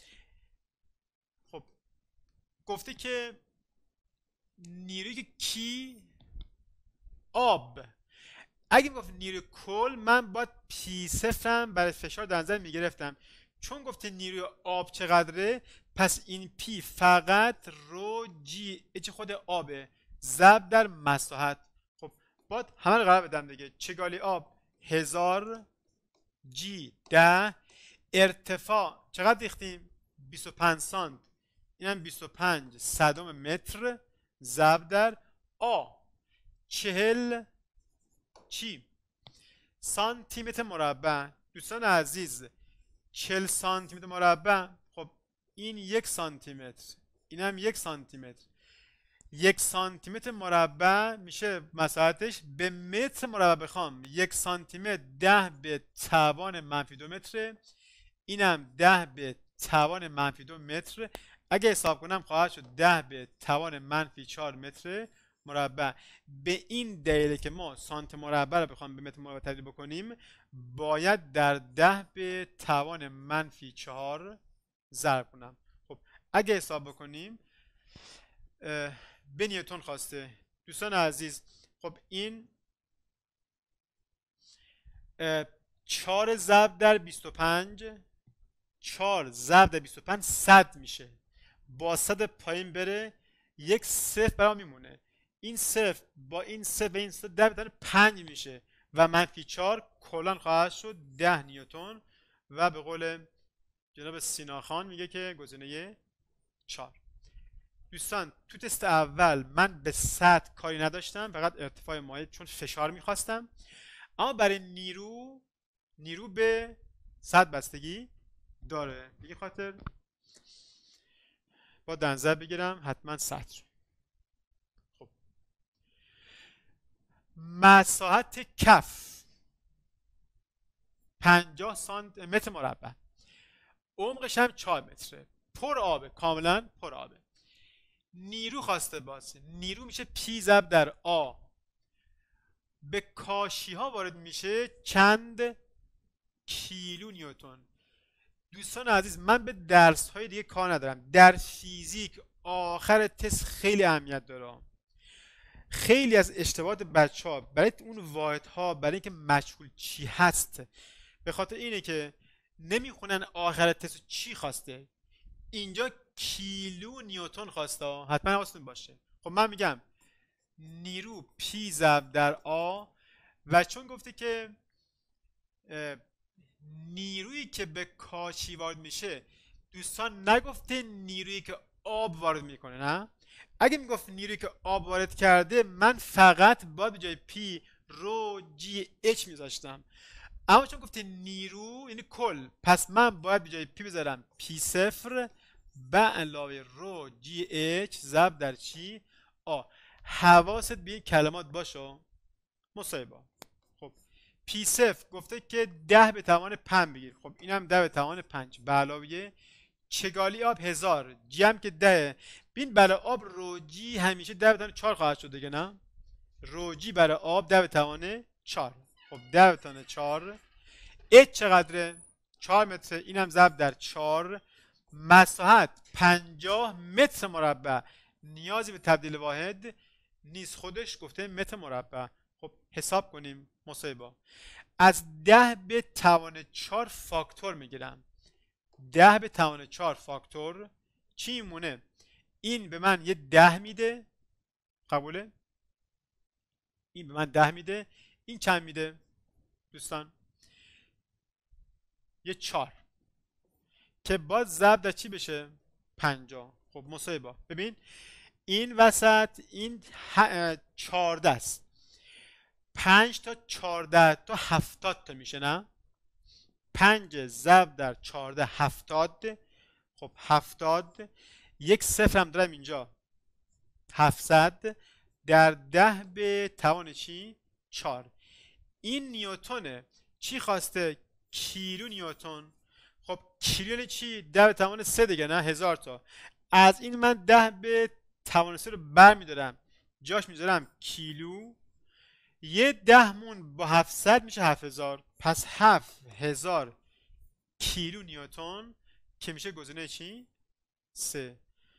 خب گفته که نیروی کی؟ آب. اگه گفت نیروی کل من باید پی صفرم برای فشار در نظر میگرفتم. چون گفته نیروی آب چقدره پس این پی فقط رو جی اچ خود آبه ضرب در مساحت. خب باید همه رو قرار بدم دیگه. چگالی آب هزار جی ده، ارتفاع چقدر ریختیم؟ بیست و پنج سانت، اینم بیست و پنج صدم متر ضرب در آ، چهل چی؟ سانتی متر مربع. دوستان عزیز چهل سانتی متر مربع، خب این یک سانتی متر، اینم یک سانتی متر. یک سانتی متر مربع میشه مساحتش به متر مربع بخوام یک سانتی متر ده به توان منفی دو متر، اینم ده به توان منفی دو متر. اگه حساب کنم خواهد شد ده به توان منفی چهار متر مربع. به این دلیله که ما سانت مربع رو بخوام به متر مربع تبدیل بکنیم باید در ده به توان منفی چهار ضرب کنم. خب اگه حساب بکنیم به نیوتن خواسته. دوستان عزیز خب این چهار ضرب در بیست و پنج، چهار ضرب در بیست و پنج صد میشه. با صد پایین بره یک صفر برام میمونه. این صفر با این صفر و این صفر در بدن پنج میشه و منفی چهار کلان خواهد شد ده نیوتن و به قول جناب سیناخان میگه که گزینه چهار. دوستان تو تست اول من به سطح کاری نداشتم، فقط ارتفاع مایع چون فشار میخواستم. اما برای نیرو نیرو به سطح بستگی داره. به خاطر با در نظر بگیرم حتما سطح. خب مساحت کف پنجاه سانتی متر مربع، عمقش هم چهار متره، پر آبه، کاملا پر آبه. نیرو خواسته باشه. نیرو میشه پی ضرب در آ، به کاشی ها وارد میشه چند کیلو نیوتن. دوستان عزیز من به درس های دیگه کار ندارم. در فیزیک آخر تست خیلی اهمیت داره. خیلی از اشتباهات بچه ها برای اون واحد ها، برای اینکه مجهول چی هست، به خاطر اینه که نمیخونن آخر تست چی خواسته. اینجا کیلو نیوتن خواسته، حتما حواستون باشه. خب من میگم نیرو پی ضرب در آ، و چون گفته که نیرویی که به کاشی وارد میشه، دوستان نگفته نیرویی که آب وارد میکنه، نه. اگه میگفت نیرویی که آب وارد کرده، من فقط باید به جای پی رو جی اچ میذاشتم. اما چون گفته نیرو یعنی کل، پس من باید به جای پی بذارم پی صفر به علاوه رو جی اچ ضرب در چی؟ آ. حواست به این کلمات باشه مصاحبه. خب پی صفر گفته که ده به توان پنج بگیر. خب اینم ده به توان پنج به علاوه چگالی آب هزار، جی هم که ده. بین برای آب رو جی همیشه ده به توان چهار خواهد شد دیگه، نه؟ رو جی برای آب ده به توان چهار. خب ده به توان چهار. اچ چقدره؟ چهار متر. اینم ضرب در چهار. مساحت پنجاه متر مربع. نیازی به تبدیل واحد نیست، خودش گفته متر مربع. خب حساب کنیم مصاحبه. از ده به توان چهار فاکتور میگیرم. ده به توان چهار فاکتور چی مونه؟ این به من یه ده میده، قبوله؟ این به من ده میده. این چند میده دوستان؟ یه چهار که باز ضرب در چی بشه؟ پنجاه. خب مصاحبه ببین این وسط این چهارده است. پنج تا چهارده تا هفتاد تا میشه، نه؟ پنج ضرب در چهارده هفتاد. خب هفتاد. یک صفر هم دارم اینجا، هفتصد در ده به توان چی؟ چهار. این نیوتونه. چی خواسته؟ کیلو نیوتن. خب کیلو چی؟ ده به توان سه دیگه، نه؟ هزار تا. از این من ده به توان سه رو بر میدارم، جاش میذارم کیلو. یه دهمون با هفتصد میشه هفت هزار. پس هفت هزار کیلو نیوتن که میشه گزینه چی؟ سه.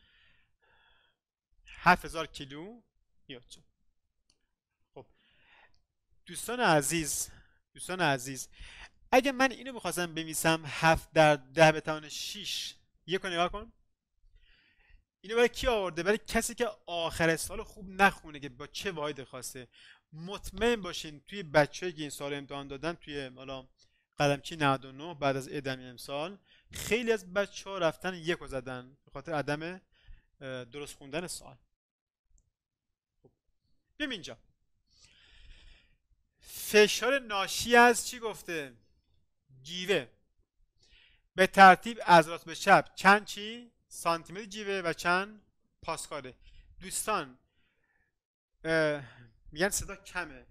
هفت هزار کیلو نیوتن. خب دوستان عزیز، دوستان عزیز، اگه من اینو بخواستم بنویسم هفت در ده به توان شش، یک رو نگاه کن. اینو برای کی آورده؟ برای کسی که آخر سال خوب نخونه که با چه واحد خواسته. مطمئن باشین توی بچه‌ای که این سال امتحان دادن توی حالا قلمچی نود و نه بعد از ادامه امسال، خیلی از بچه‌ها رفتن یک رو زدن به خاطر عدم درست خوندن سوال. خب ببین اینجا فشار ناشی از چی گفته؟ جیوه به ترتیب از راست به چپ چند چی؟ سانتیمتر جیوه و چند پاسکاله. دوستان میگن صدا کمه.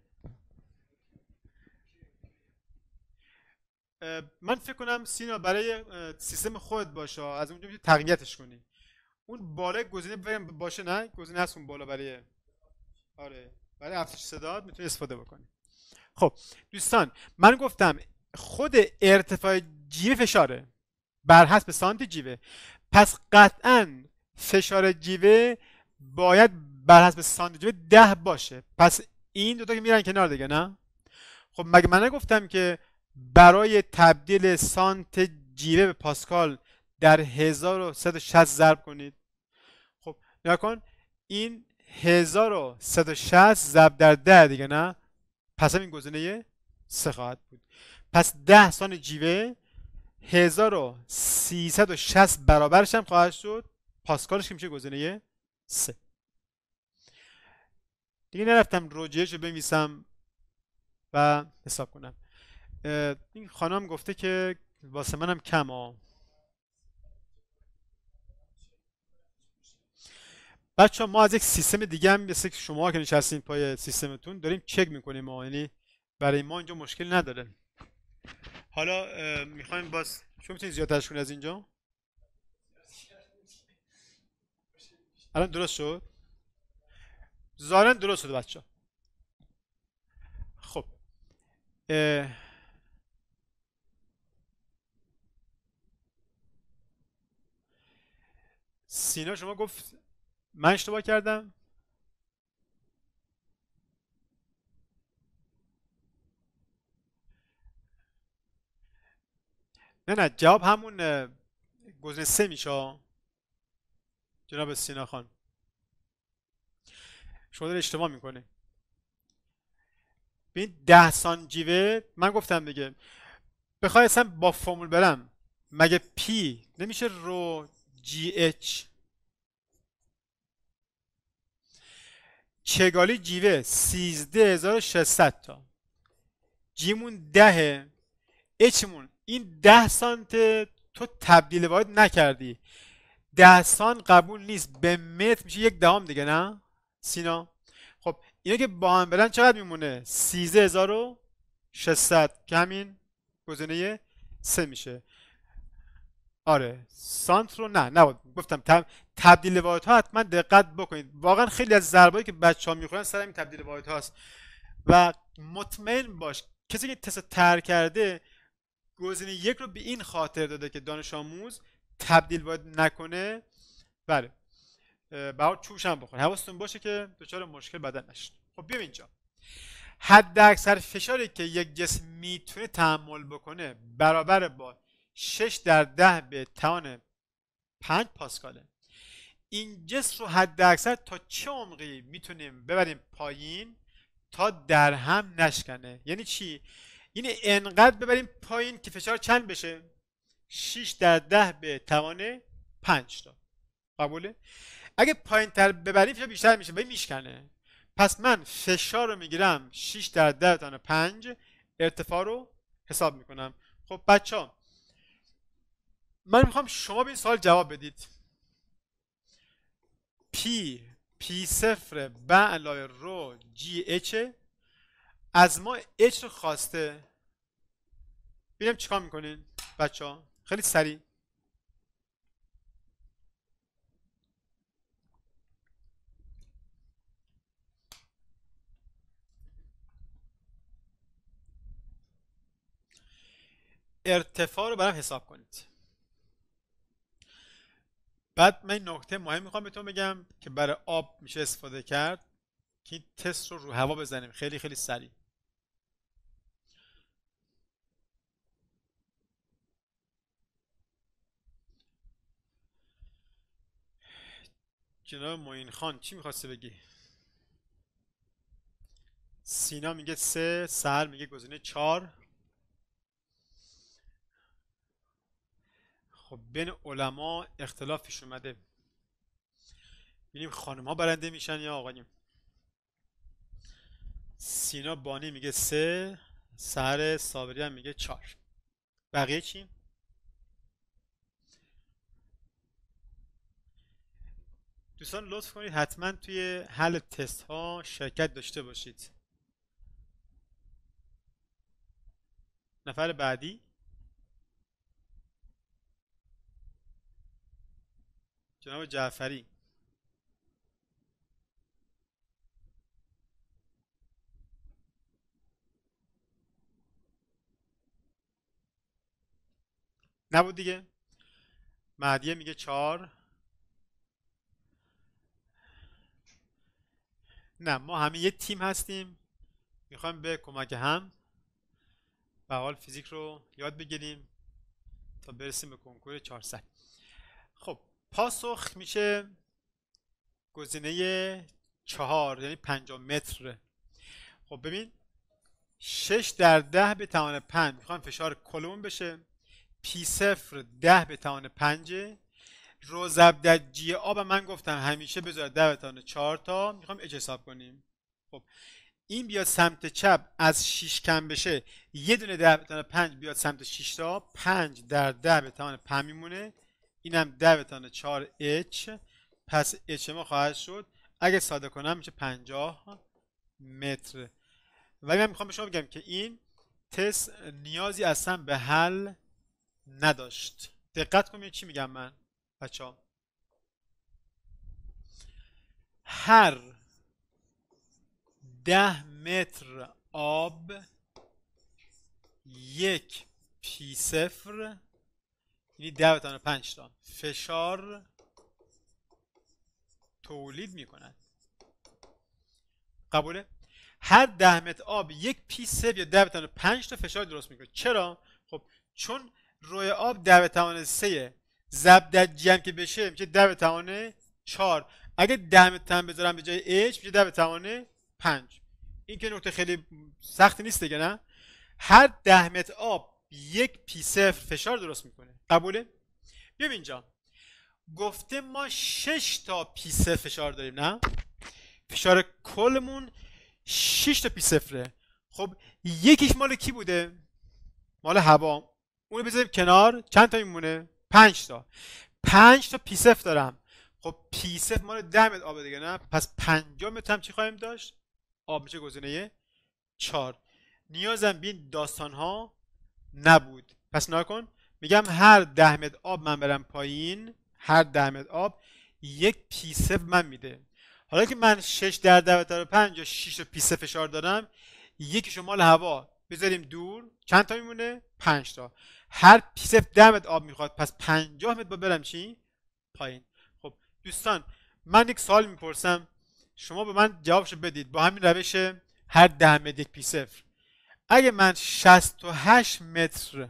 من فکر کنم سینا برای سیستم خود باشه، از اونجا میتونی تقویتش کنی. اون بالا گزینه باشه، نه؟ گزینه هست اون بالا برای آره برای افزایش صدا میتونی استفاده بکنی. خب دوستان من گفتم خود ارتفاع جیوه فشاره بر حسب سانتی جیوه، پس قطعا فشار جیوه باید بر حسب سانتی جیوه ده باشه. پس این دوتا که میرن کنار دیگه، نه؟ خب مگه من نگفتم که برای تبدیل سانت جیوه به پاسکال در هزار و صد و شصت ضرب کنید؟ خب نگاه کن این هزار و صد و شصت ضرب در ده دیگه، نه؟ پس همین گزینه سه خواهد بود. پس ده سانت جیوه هزار و سیصد و شصت برابرش هم خواهد شد، پاسکالش که میشه گزینه سه. دیگه نرفتم روجهش رو بنویسم و حساب کنم. این خانم گفته که واسه منم کم ها. بچه ها ما از یک سیستم دیگه هم مثل که شما که نشستین پای سیستمتون داریم چک میکنیم ها. یعنی برای ما اینجا مشکل نداره. حالا میخوایم باز شما میتونید زیادترش کنید از اینجا. الان درست شد؟ ظاهرا درست شده بچه ها. خب سینا شما گفت من اشتباه کردم؟ نه نه جواب همون اه، گزینه سه میشه جناب سینا خان. شما داره اشتباه میکنه. ببین ده سانجیوه من گفتم دیگه، بخوای اصلا با فرمول برم، مگه پی نمیشه رو جی اچ چگالی جیوه سیزده هزار و ششصد تا، جیمون دهه، اچمون این ده سانت تو تبدیل واحد نکردی، ده سانت قبول نیست، به متر میشه یک دهم دیگه نه سینا؟ خب اینا که با هم برن چقدر میمونه؟ سیزده هزار و ششصد که همین گزینه سه میشه. آره سانت رو نه نبود گفتم تب... تبدیل واحد ها حتما دقت بکنید، واقعا خیلی از ضربایی که بچه ها میخورن سر این تبدیل واحد هاست. و مطمئن باش کسی که تست تر کرده گزینه یک رو به این خاطر داده که دانش آموز تبدیل واحد نکنه. بله برای چوش هم بخور، حواستون باشه که دچار مشکل بدن نشید. خب بیا اینجا، حد اکثر فشاری که یک جسم میتونه تحمل بکنه برابر با شش در ده به توان پنج پاسکاله. این جسم رو حد اکثر تا چه عمقی میتونیم ببریم پایین تا در هم نشکنه؟ یعنی چی؟ یعنی انقدر ببریم پایین که فشار چند بشه؟ شش در ده به توان پنج تا. قبوله؟ اگه پایین تر ببریم فشار بیشتر میشه و میشکنه. پس من فشار رو میگیرم شش در ده به توان پنج، ارتفاع رو حساب میکنم. خب بچه ها من میخوام شما به این سوال جواب بدید. پی پی صفر به علاوه رو جی اچ، از ما اچ رو خواسته، ببینم چیکار میکنین بچه ها خیلی سریع. ارتفاع رو برام حساب کنید. بعد من این نکته مهم میخوام بهتون بگم که برای آب میشه استفاده کرد که این تست رو رو هوا بزنیم خیلی خیلی سریع. جناب معین خان چی میخواسته بگی؟ سینا میگه سه، سهر میگه گزینه چهار. خب بین علما اختلاف پیش اومده، ببینیم خانم ها برنده میشن یا آقایون. سینا بانی میگه سه، سهر صابری هم میگه چهار. بقیه چی؟ دوستان لطف کنید حتما توی حل تست ها شرکت داشته باشید. نفر بعدی جناب جعفری. نبود دیگه. مهدیه میگه چهار. نه ما همه یه تیم هستیم، میخوایم به کمک هم به حال فیزیک رو یاد بگیریم تا برسیم به کنکور چهارصد. خب پاسخ میشه گزینه چهار یعنی پنجاه متر. خب ببین شش در ده به توان پنج میخوایم فشار کلون بشه، پی صفر ده به توان پنج، رو ضرب در جی آب من گفتم همیشه بذار ده به توان چهار تا، میخوام اچ حساب کنیم. خب این بیاد سمت چپ از شش کم بشه، یه دونه ده به توان پنج بیاد سمت شش تا، پنج در ده به توان پنج میمونه، اینم ده به توان چهار اچ، پس اچ ما خواهد شد اگه ساده کنم میشه پنجاه متر. ولی من میخوام به شما بگم که این تست نیازی اصلا به حل نداشت. دقت کنید چی میگم من بچه ها. هر ده متر آب یک پی صفر یعنی ده به توان پنج تا فشار تولید میکند. قبوله؟ هر ده متر آب یک پی صفر یا ده به توان پنج تا فشار درست میکنه. چرا؟ خب چون روی آب ده به توان سه ضرب در جمع که بشه میشه ده به توان چهار. اگه ده به توان بذارم به جای h میشه ده به توان پنج. این که نکته خیلی سختی نیست دیگه، نه؟ هر ده متر آب یک پی صفر فشار درست میکنه. قبوله؟ بیام اینجا. گفته ما شش تا پی صفر فشار داریم، نه؟ فشار کلمون شش تا پی صفره. خب یکیش مال کی بوده؟ مال هوا. اونو بذاریم کنار. چند تا میمونه؟ پنج تا. پنج تا پی صفر دارم. خب پی صفر مال ده متر آب دیگه، نه؟ پس پنجاه متر هم چی خواهیم داشت؟ آب. میشه گزینه چهار. نیازم به این داستان ها نبود. پس نگاه کن، میگم هر ده متر آب من برم پایین، هر ده متر آب یک پی صفر من میده. حالا که من شش در ده به پنج یا شش تا پی صفر فشار دارم، یکیشو مال هوا بذاریم دور، چند تا میمونه؟ پنج تا. هر پی صفر ده متر آب میخواد، پس پنجاه متر با برم چی؟ پایین. خب دوستان، من یک سوال میپرسم، شما به من جوابشو بدید. با همین روش هر ده متر یک پی صفر، اگه من شصت و هشت متر،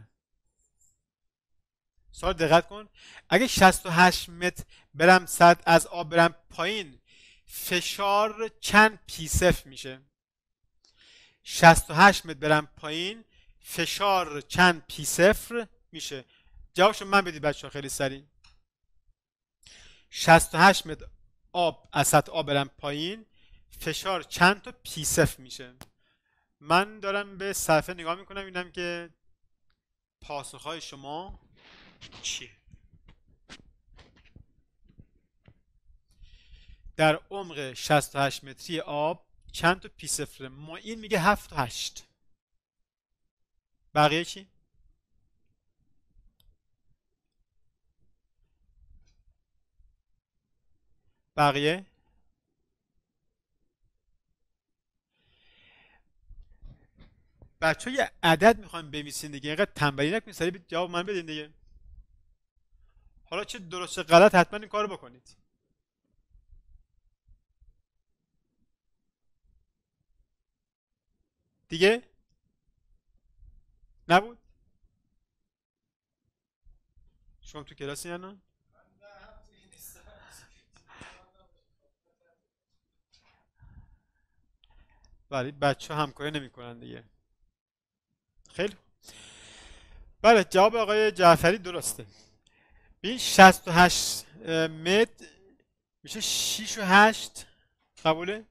سوال دقت کن، اگه شصت و هشت متر برم سطح از آب برم پایین، فشار چند پی صفر میشه؟ شصت و هشت متر برم پایین، فشار چند پی صفر میشه؟ جوابشو من بدید بچه ها خیلی سریع. شصت و هشت متر آب از سطح آب برم پایین، فشار چند تا پی صفر میشه؟ من دارم به صفحه نگاه میکنم، اینم که پاسخهای شما چیه. در عمق شصت و هشت متری آب چند تا پی صفره؟ ما این میگه هفت و هشت. بقیه چی؟ بقیه بچه ها یه عدد میخوایم بنویسین دیگه، اینقدر تنبلی نکنین، سریع جواب من بدین دیگه. حالا چه درست چه غلط حتما این کارو بکنید. دیگه نبود؟ شما تو کلاسی یا نه؟ ولی بچه ها همکاری نمیکنن دیگه. خیلی بله، جواب آقای جعفری درسته. ببین شصت و هشت متر میشه شش و هشت. قبوله؟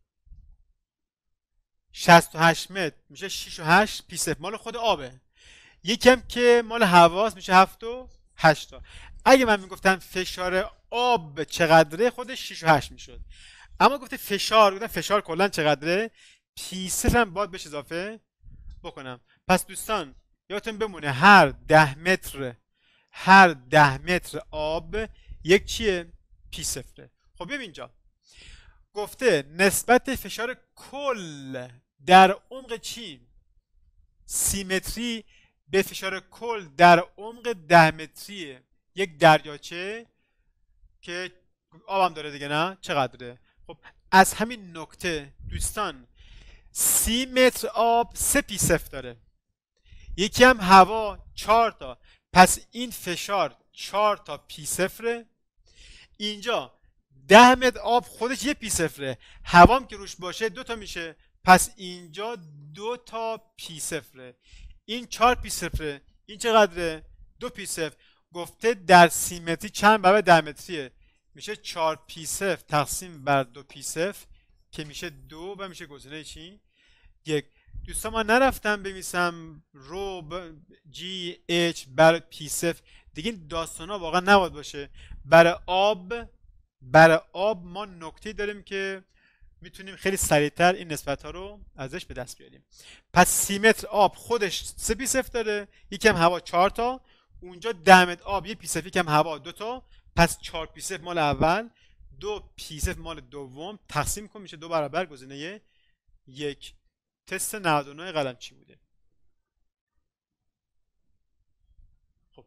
شصت و هشت متر میشه شش و هشت پی صفر مال خود آبه. یکم که مال هواست میشه هفت و هشت تا. اگه من میگفتم فشار آب چقدره، خودش شش و هشت میشد. اما گفته فشار، گفتم فشار کلا چقدره، پی صفر هم باید بهش اضافه بکنم. پس دوستان یادتون بمونه هر ده متر هر ده متر آب یک چیه؟ پی صفره. خب ببین اینجا گفته نسبت فشار کل در عمق چی؟ سی متری به فشار کل در عمق ده متری یک دریاچه که آبم داره دیگه، نه؟ چقدره؟ خب از همین نکته دوستان، سی متر آب سه پی صفر داره، یکی هم هوا چهار تا، پس این فشار چهار تا پی صفره. اینجا ده متر آب خودش یه پی صفره، هوام که روش باشه دو تا میشه، پس اینجا دو تا پی صفره. این چهار پی صفره، این چقدره؟ دو پی صفر. گفته در سی متری چند برابر ده متریه؟ میشه چهار پی صفر تقسیم بر دو پی صفر که میشه دو و میشه گزینه چی؟ یک. دوستان ما نرفتم بنویسم رو جی اچ بر پی صفر دیگه، این داستان ها واقعا نباید باشه. برای آب برای آب ما نکته داریم که میتونیم خیلی سریعتر این نسبت ها رو ازش به دست بیاریم. پس سی متر آب خودش سه پی صفر داره، یکم هوا چهار تا، اونجا ده متر آب یک پی صفر یکم هوا دو تا، پس چهار پی صفر مال اول، دو پی صفر مال دوم، تقسیم کن میشه دو برابر گزینه یک. تست نود و نه قلم چی بوده؟ خب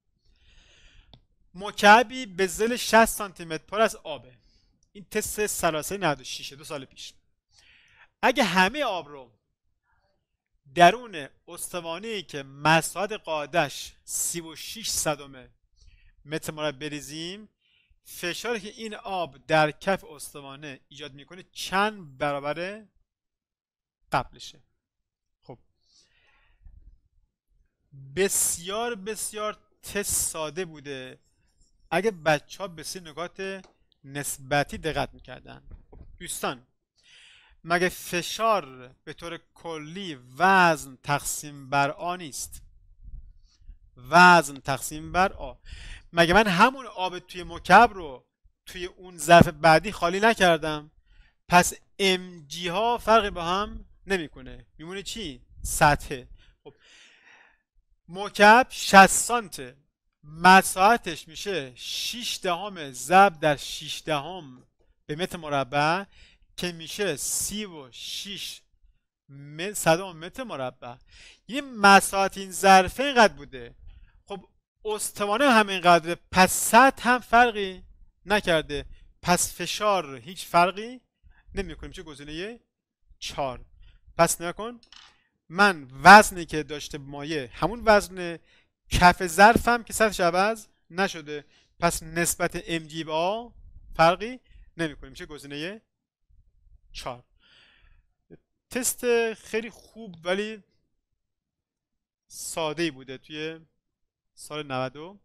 مکعبی به ظل شصت سانتی متر پر از آبه. این تست سلاسه نود و شش دو سال پیش. اگه همه آب رو درون استوانه‌ای که مساحت قاعدش سی و شش صدم متر مربع بریزیم، فشاری که این آب در کف استوانه ایجاد میکنه چند برابر قبلشه. خب بسیار بسیار تست ساده بوده اگه بچه ها به سری نکات نسبتی دقت میکردن. خب دوستان، مگه فشار به طور کلی وزن تقسیم بر آ نیست؟ وزن تقسیم بر آ. مگه من همون آب توی مکعب رو توی اون ظرف بعدی خالی نکردم؟ پس ام جی ها فرقی با هم نمیکنه، میمونه چی؟ سطح. خب مکعب شصت سانته، مساحتش میشه شش دهم ضرب در شش دهم به متر مربع که میشه سی و شش صدم متر مربع. یه مساحت این ظرفه اینقدر بوده. خب استوانه هم اینقدره، پس سطح هم فرقی نکرده، پس فشار هیچ فرقی نمیکنه، میشه گزینه چهار. پس نکن من وزنی که داشته مایع همون وزن کف ظرفم که سطحش عوض نشده، پس نسبت ام جی با فرقی نمیکنه، میشه گزینه چهار. تست خیلی خوب ولی ساده‌ای بوده توی سال نود و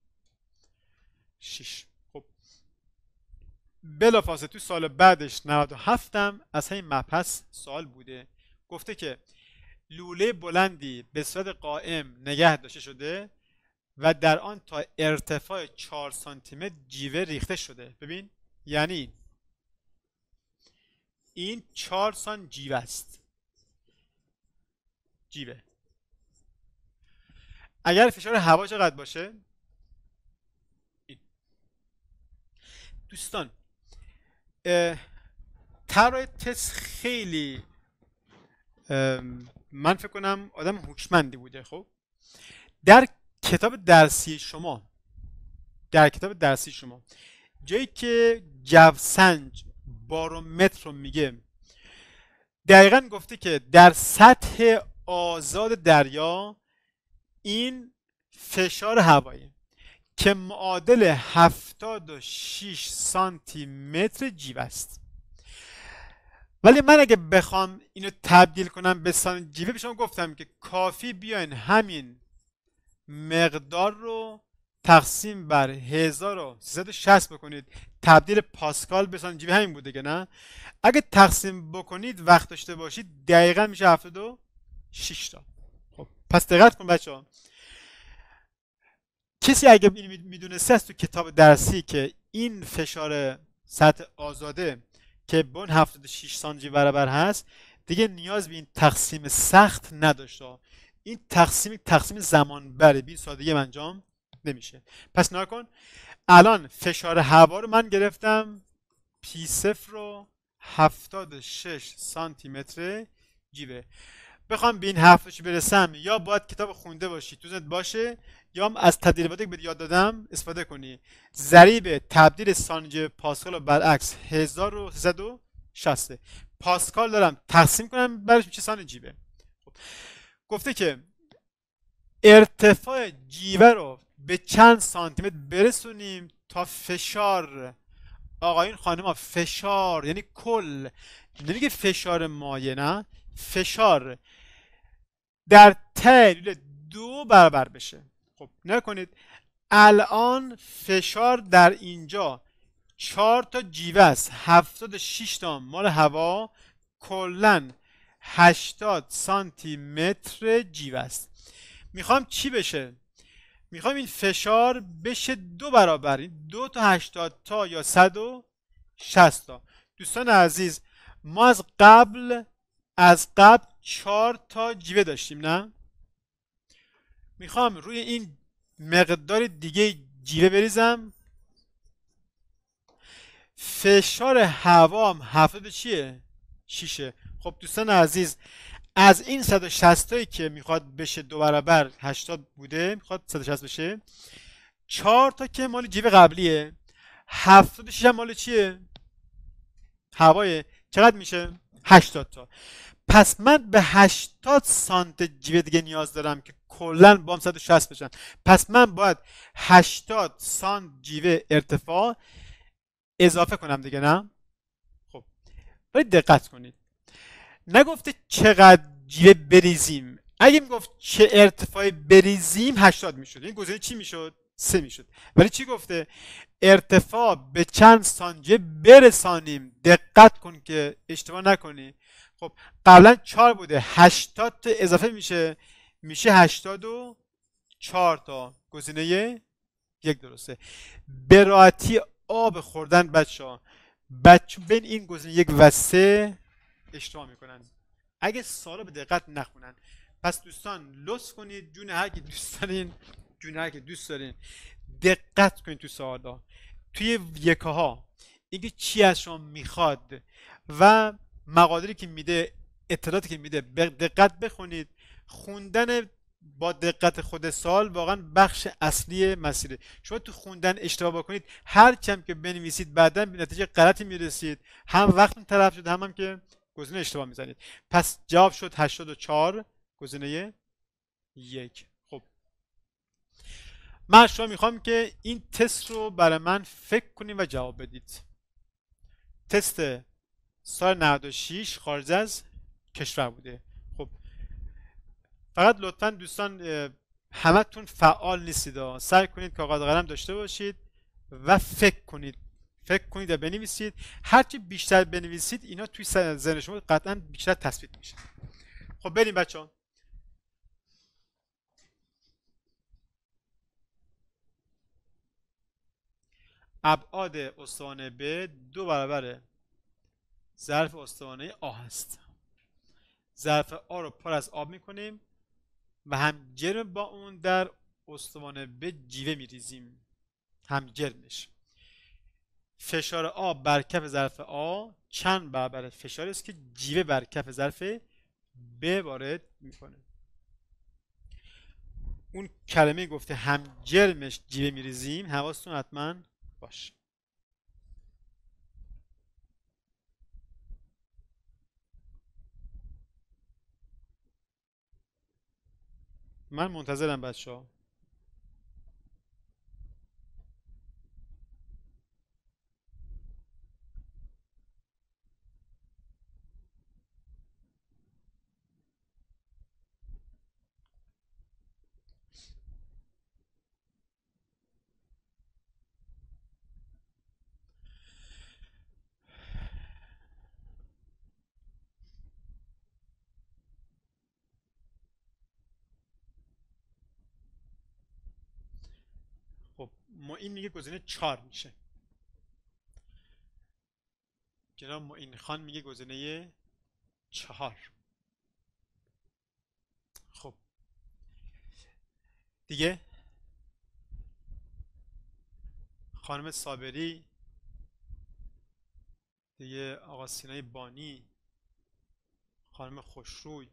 شش. خب بلافاصله توی سال بعدش نود و هفت هم از همین مبحث سوال بوده. گفته که لوله بلندی به صورت قائم نگه داشته شده و در آن تا ارتفاع چهار سانتی متر جیوه ریخته شده. ببین یعنی این چهار سانت جیوه است. جیوه اگر فشار هوا چقدر باشه؟ این. دوستان طراح تست خیلی من فکر کنم آدم هوشمندی بوده. خب در کتاب درسی شما در کتاب درسی شما جایی که جوسنج بارومتر رو میگه، دقیقا گفته که در سطح آزاد دریا این فشار هوایی که معادل هفتاد و شش سانتی متر جیوه است. ولی من اگه بخوام اینو تبدیل کنم به سانتی جیوه، به شما گفتم که کافی بیاین همین مقدار رو تقسیم بر هزار و سیصد و شصت بکنید، تبدیل پاسکال به سانتی جیوه همین بوده که نه؟ اگه تقسیم بکنید وقت داشته باشید دقیقا میشه هفتاد و شش تا. خب پس دقت کن بچه ها، کسی اگه میدونسته از تو کتاب درسی که این فشار سطح آزاده که به اون هفتاد و شش سانتی برابر هست، دیگه نیاز به این تقسیم سخت نداشته. این تقسیم تقسیم زمان بره، بی سادگی انجام نمیشه. پس نگاه کن، الان فشار هوا رو من گرفتم پی صفر رو هفتاد و شش سانتی متر جیوه. بخوام به این حرفش برسم یا باید کتاب خونده باشی تو ذهنت باشه، یا هم از تدریجاتی که بهت یاد دادم استفاده کنی. ضریب تبدیل سانتی پاسکال و برعکس هزار و سیصد و شصت. پاسکال دارم تقسیم کنم برش میشه سانتی جیوه. خب. گفته که ارتفاع جیوه رو به چند سانتی متر برسونیم تا فشار، آقایون خانم‌ها، فشار یعنی کل، نمیگه فشار مایع، نه، فشار در ته دو برابر بشه. خب نکنید الان فشار در اینجا چهار تا جیوه است، هفتاد و شش تا مال هوا، کلا هشتاد سانتی متر جیوه است. میخوام چی بشه؟ میخوام این فشار بشه دو برابر، این دو تا هشتاد تا یا صد و شصت تا. دوستان عزیز، ما از قبل از قبل چهار تا جیوه داشتیم، نه؟ میخوام روی این مقدار دیگه جیوه بریزم. فشار هوا هم هفتاد چیه؟ شیشه. خب دوستان عزیز، از این صد و شصت تایی که میخواد بشه دو برابر هشتاد بوده، میخواد صد و شصت بشه، چهار تا که مال جیوه قبلیه، هفتاد و شش هم مال چیه؟ هوایه. چقدر میشه؟ هشتاد تا. پس من به هشتاد سانت جیوه دیگه نیاز دارم که کلا بام صد و شصت بشن. پس من باید هشتاد سانت جیوه ارتفاع اضافه کنم دیگه، نه؟ خب ولی دقت کنید، نگفته چقدر جیوه بریزیم. اگه میگفت چه ارتفاعی بریزیم هشتاد میشد، این گزینه چی میشد؟ سه میشد. ولی چی گفته؟ ارتفاع به چند سانجه برسانیم. دقت کن که اشتباه نکنی. خب قبلا چهار بوده، هشتاد تا اضافه میشه میشه هشتاد و چهار تا. گزینه یک درسته. به راحتی آب خوردن بچه ها بچه بین این گزینه یک و سه اشتباه میکنن اگه سوالا به دقت نخونن. پس دوستان لطف کنید جون هر کی دوست دارین، جون هر کی دوست دارین دقت کنید تو سوالا، توی یکه ها اینکه چی از شما میخواد و مقادیری که میده، اطلاعاتی که میده به دقت بخونید. خوندن با دقت خود سوال واقعا بخش اصلی مسیره. شما تو خوندن اشتباه بکنید هر چم که بنویسید بعدا به نتیجه غلطی میرسید، هم وقتتون تلف شد هم, هم که گزینه اشتباه میزنید. پس جواب شد هشتاد و چهار، گزینه یک. خب من شما میخوام که این تست رو برای من فکر کنید و جواب بدید. تست سال نود و شش خارج از کشور بوده. خب فقط لطفا دوستان همتون فعال نیستید، سعی کنید کاغذ و قلم داشته باشید و فکر کنید فکر کنید و بنویسید. هرچی بیشتر بنویسید اینا توی ذهن شما قطعا بیشتر تثبیت میشه. خب بریم بچه ها. ابعاد استوانه ب دو برابر ظرف استوانه آ هست. ظرف آ رو پر از آب میکنیم و هم جرم با اون در استوانه ب جیوه میریزیم، هم جرمش. فشار آب بر کف ظرف آ چند برابر فشاری است که جیوه بر کف ظرف ب وارد میکنه. اون کلمه گفته هم جرمش جیوه میریزیم، حواستون حتما باشه. من منتظرم بچه ها. خب ما این میگه گزینه چهار میشه. جناب معین خان میگه گزینه چهار. خب دیگه خانم صابری، دیگه آقا سینای بانی، خانم خوشروی.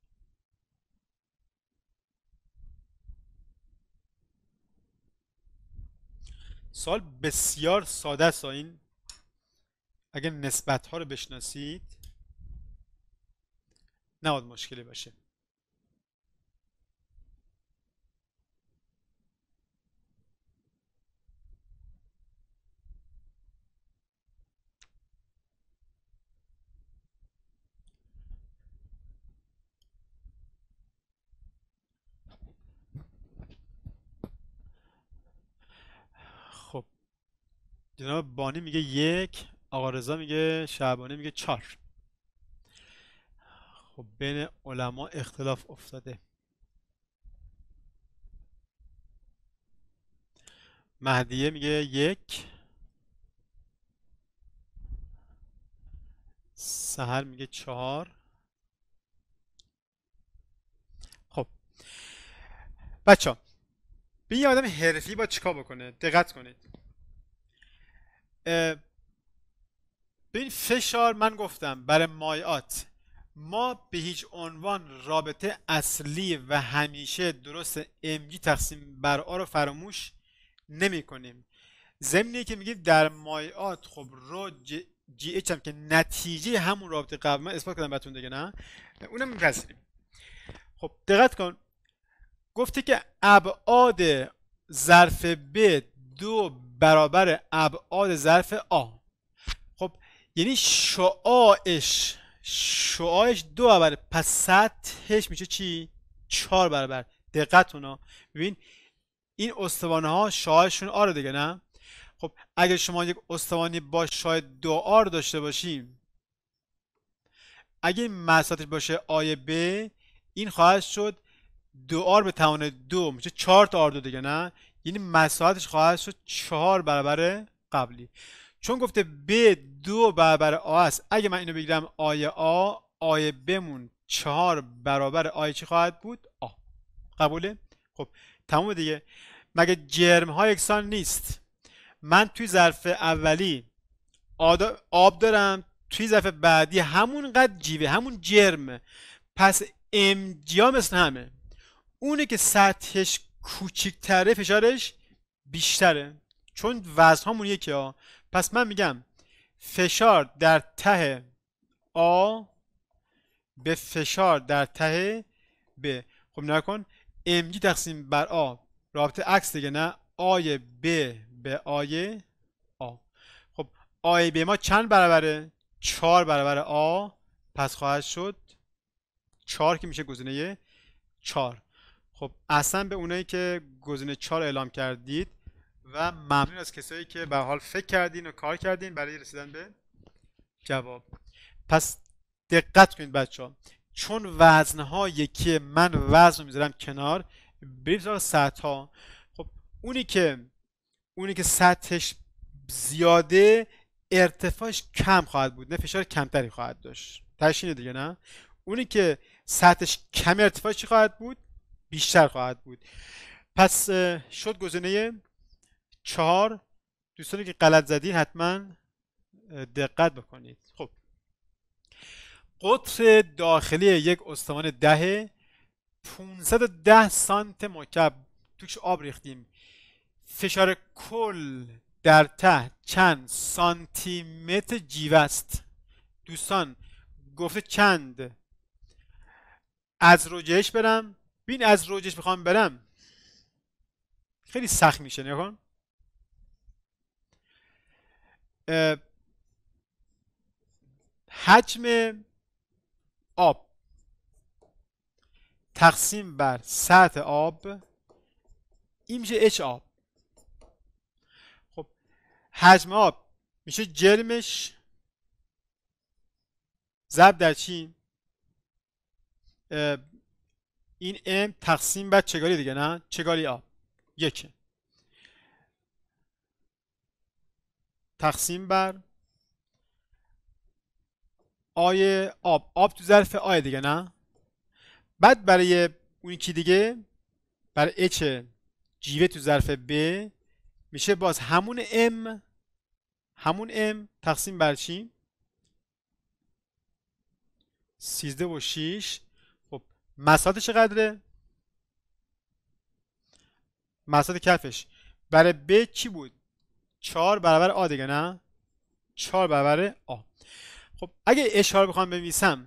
سوال بسیار ساده است. این اگه نسبت ها رو بشناسید نباید مشکلی باشه. خب جناب بانی میگه یک، آقا رضا میگه شعبانی میگه چهار. خب بین علما اختلاف افتاده. مهدیه میگه یک، سحر میگه چهار. خب بچه ها به یه آدم حرفی با چیکار بکنه؟ دقت کنید. به این فشار من گفتم برای مایعات ما به هیچ عنوان رابطه اصلی و همیشه درست ام جی تقسیم بر آ رو فراموش نمی کنیم. ضمنی که میگیم در مایعات خب رو جی اچ هم که نتیجه همون رابطه قبل من اثبات کردم براتون دیگه، نه اونم میپذیریم. خب دقت کن، گفته که ابعاد ظرف ب دو برابر ابعاد ظرف آ. خب یعنی شعاعش شعاعش دو برابر، پس سطحش میشه چی؟ چهار برابر. دقت کن، ببین این استوانه ها شعاعشون آره دیگه، نه؟ خب اگر شما یک استوانی با شعاع دو آر داشته باشیم، اگه این مساحتش باشه آی ب، این خواهد شد دو آر به توان دو میشه چهار تا آر دو دیگه، نه؟ یعنی مساحتش خواهد شد چهار برابر قبلی. چون گفته ب دو برابر آ است، اگه من اینو بگیرم آی آ، آی بمون چهار برابر آی چی خواهد بود؟ آ. قبوله؟ خب تموم دیگه. مگه جرم ها یکسان نیست؟ من توی ظرف اولی آب دارم، توی ظرف بعدی همون قد جیوه، همون جرمه، پس ام جی ها مثل همه. اونه که سطحش کوچیک‌تره فشارش بیشتره، چون وزن هامون یکی ها. پس من میگم فشار در ته آ به فشار در ته ب. خب نگاه کن، ام جی تقسیم بر آ رابطه عکس دیگه، نه؟ آی ب به آی آ. خب آی ب ما چند برابره؟ چهار برابر آ، پس خواهد شد چهار که میشه گزینه چهار. خب اصلا به اونایی که گزینه چهار اعلام کردید و ممنون از کسایی که به حال فکر کردین و کار کردین برای رسیدن به جواب. پس دقت کنید بچه ها، چون وزنها یکی، من وزن رو میذارم کنار، بریم سراغ سطح ها. خب اونی که اونی که سطحش زیاده ارتفاعش کم خواهد بود، نه فشار کمتری خواهد داشت. تشینه دیگه، نه؟ اونی که سطحش کم ارتفاعش چی خواهد بود؟ بیشتر خواهد بود. پس شد گزینه چهار. دوستانی که غلط زدین حتما دقت بکنید. خب قطر داخلی یک استوان ده پانصد و ده سانت مکعب توش آب ریختیم. فشار کل در ته چند سانتی متر جیوه است؟ دوستان گفته چند؟ از روجهش برم؟ بین از روجهش بخوام برم خیلی سخت میشه. نگاه کن، حجم آب تقسیم بر سطح آب، این میشه اچ آب. خب حجم آب میشه جرمش ضرب در چی؟ این ام تقسیم بر چگالی دیگه، نه؟ چگالی آب یکه تقسیم بر آی آب. آب تو ظرف آی دیگه، نه؟ بعد برای اون یکی دیگه، برای اچ جیوه تو ظرف ب میشه باز همون ام همون ام تقسیم بر چی؟ سیزده و شیش. خب مساحت چقدره؟ مساحت کفش برای ب چی بود؟ چهار برابر آ دیگه، نه؟ چهار برابر آ. خب اگه اشاره بخوام بنویسم،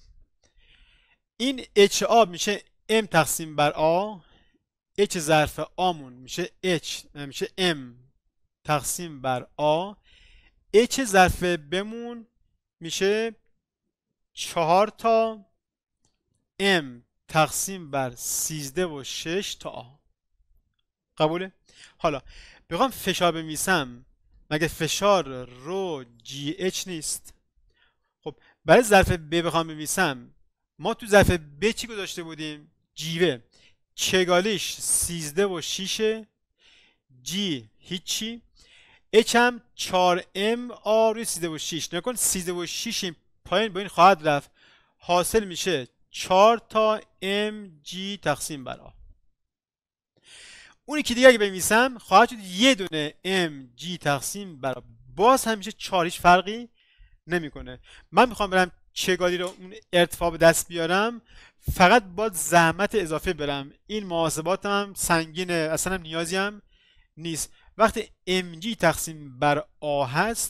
این اچ آب میشه ام تقسیم بر آ، اچ ظرف آمون میشه اچ میشه ام تقسیم بر آ، اچ ظرف بمون میشه چهار تا ام تقسیم بر سیزده و شش تا آ. قبوله؟ حالا بخوام فشار بنویسم، مگه فشار رو جی اچ نیست؟ خب برای ظرف ب بخوام بنویسم، ما تو ظرف ب چی گذاشته بودیم؟ جیوه. چگالیش سیزده و شیش، جی هیچی، اچ هم چهار ام آ روی سیزده و شیش. نکن سیزده و شیش این پایین با این خواهد رفت، حاصل میشه چهار تا ام جی تقسیم بر آ. اونی که دیگه اگه بنویسم خواهد شد یه دونه ام جی تقسیم بر آ، باز هم میشه چهار، هیچ فرقی نمیکنه. من میخوام برم چگالی رو اون ارتفاع به دست بیارم، فقط باید زحمت اضافه برم. این محاسبات هم سنگینه، اصلا هم نیازی هم نیست. وقتی ام جی تقسیم بر آ هست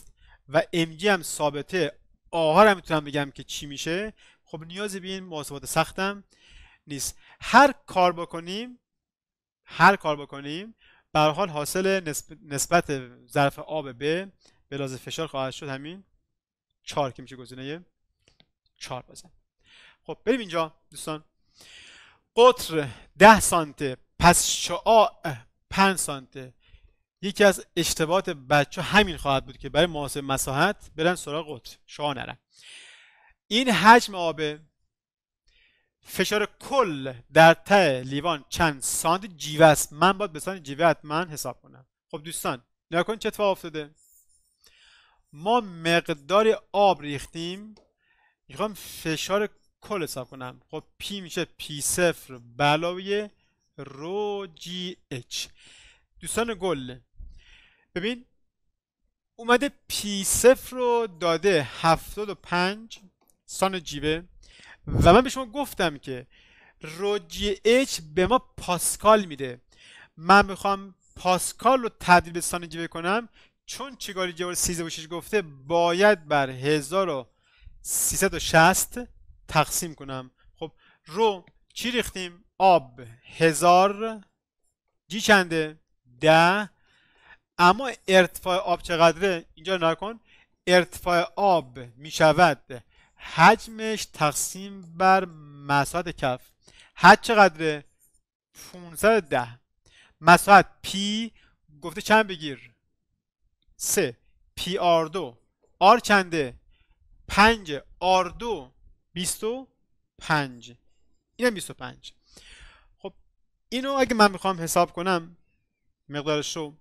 و ام جی هم ثابته، آهار هم میتونم بگم که چی میشه. خب نیازی به این محاسبات سختم نیست. هر کار بکنیم هر کار بکنیم به هر حال حاصل نسبت ظرف آب به به لحاظ فشار خواهد شد همین چهار که میشه گزینه چهار بازم. خب بریم اینجا دوستان. قطر ده سانته پس شعاع پنج سانته. یکی از اشتباهات بچه همین خواهد بود که برای محاسبه مساحت برن سراغ قطر، شعاع نرن. این حجم آبه، فشار کل در ته لیوان چند سانت جیوه است. من باید به سانت جیوه حتما حساب کنم. خب دوستان نگاه کن چه اتفاق افتاده. ما مقدار آب ریختیم، میخوام فشار کل حساب کنم. خب پی میشه پی صفر به علاوه رو جی اچ. دوستان گل ببین اومده پی صفر رو داده هفتاد و پنج سانت جیوه و من به شما گفتم که رو جی اچ به ما پاسکال میده. من میخوام پاسکال رو تبدیل به سانت جیوه کنم، چون چگالی جبر سیزده و شش گفته باید بر هزار و سیصد و شصت تقسیم کنم. خب رو چی ریختیم؟ آب هزار، جی چنده؟ ده. اما ارتفاع آب چقدره؟ اینجا نگاه کن. ارتفاع آب میشود حجمش تقسیم بر مساحت کف. حجم چقدره؟ پانصد و ده. مساحت پی گفته چند بگیر؟ سه. پی آر دو. آر چنده؟ پنج. آر دو بیست و پنج. اینم بیست و پنج. خب اینو اگه من میخوام حساب کنم مقدارش رو،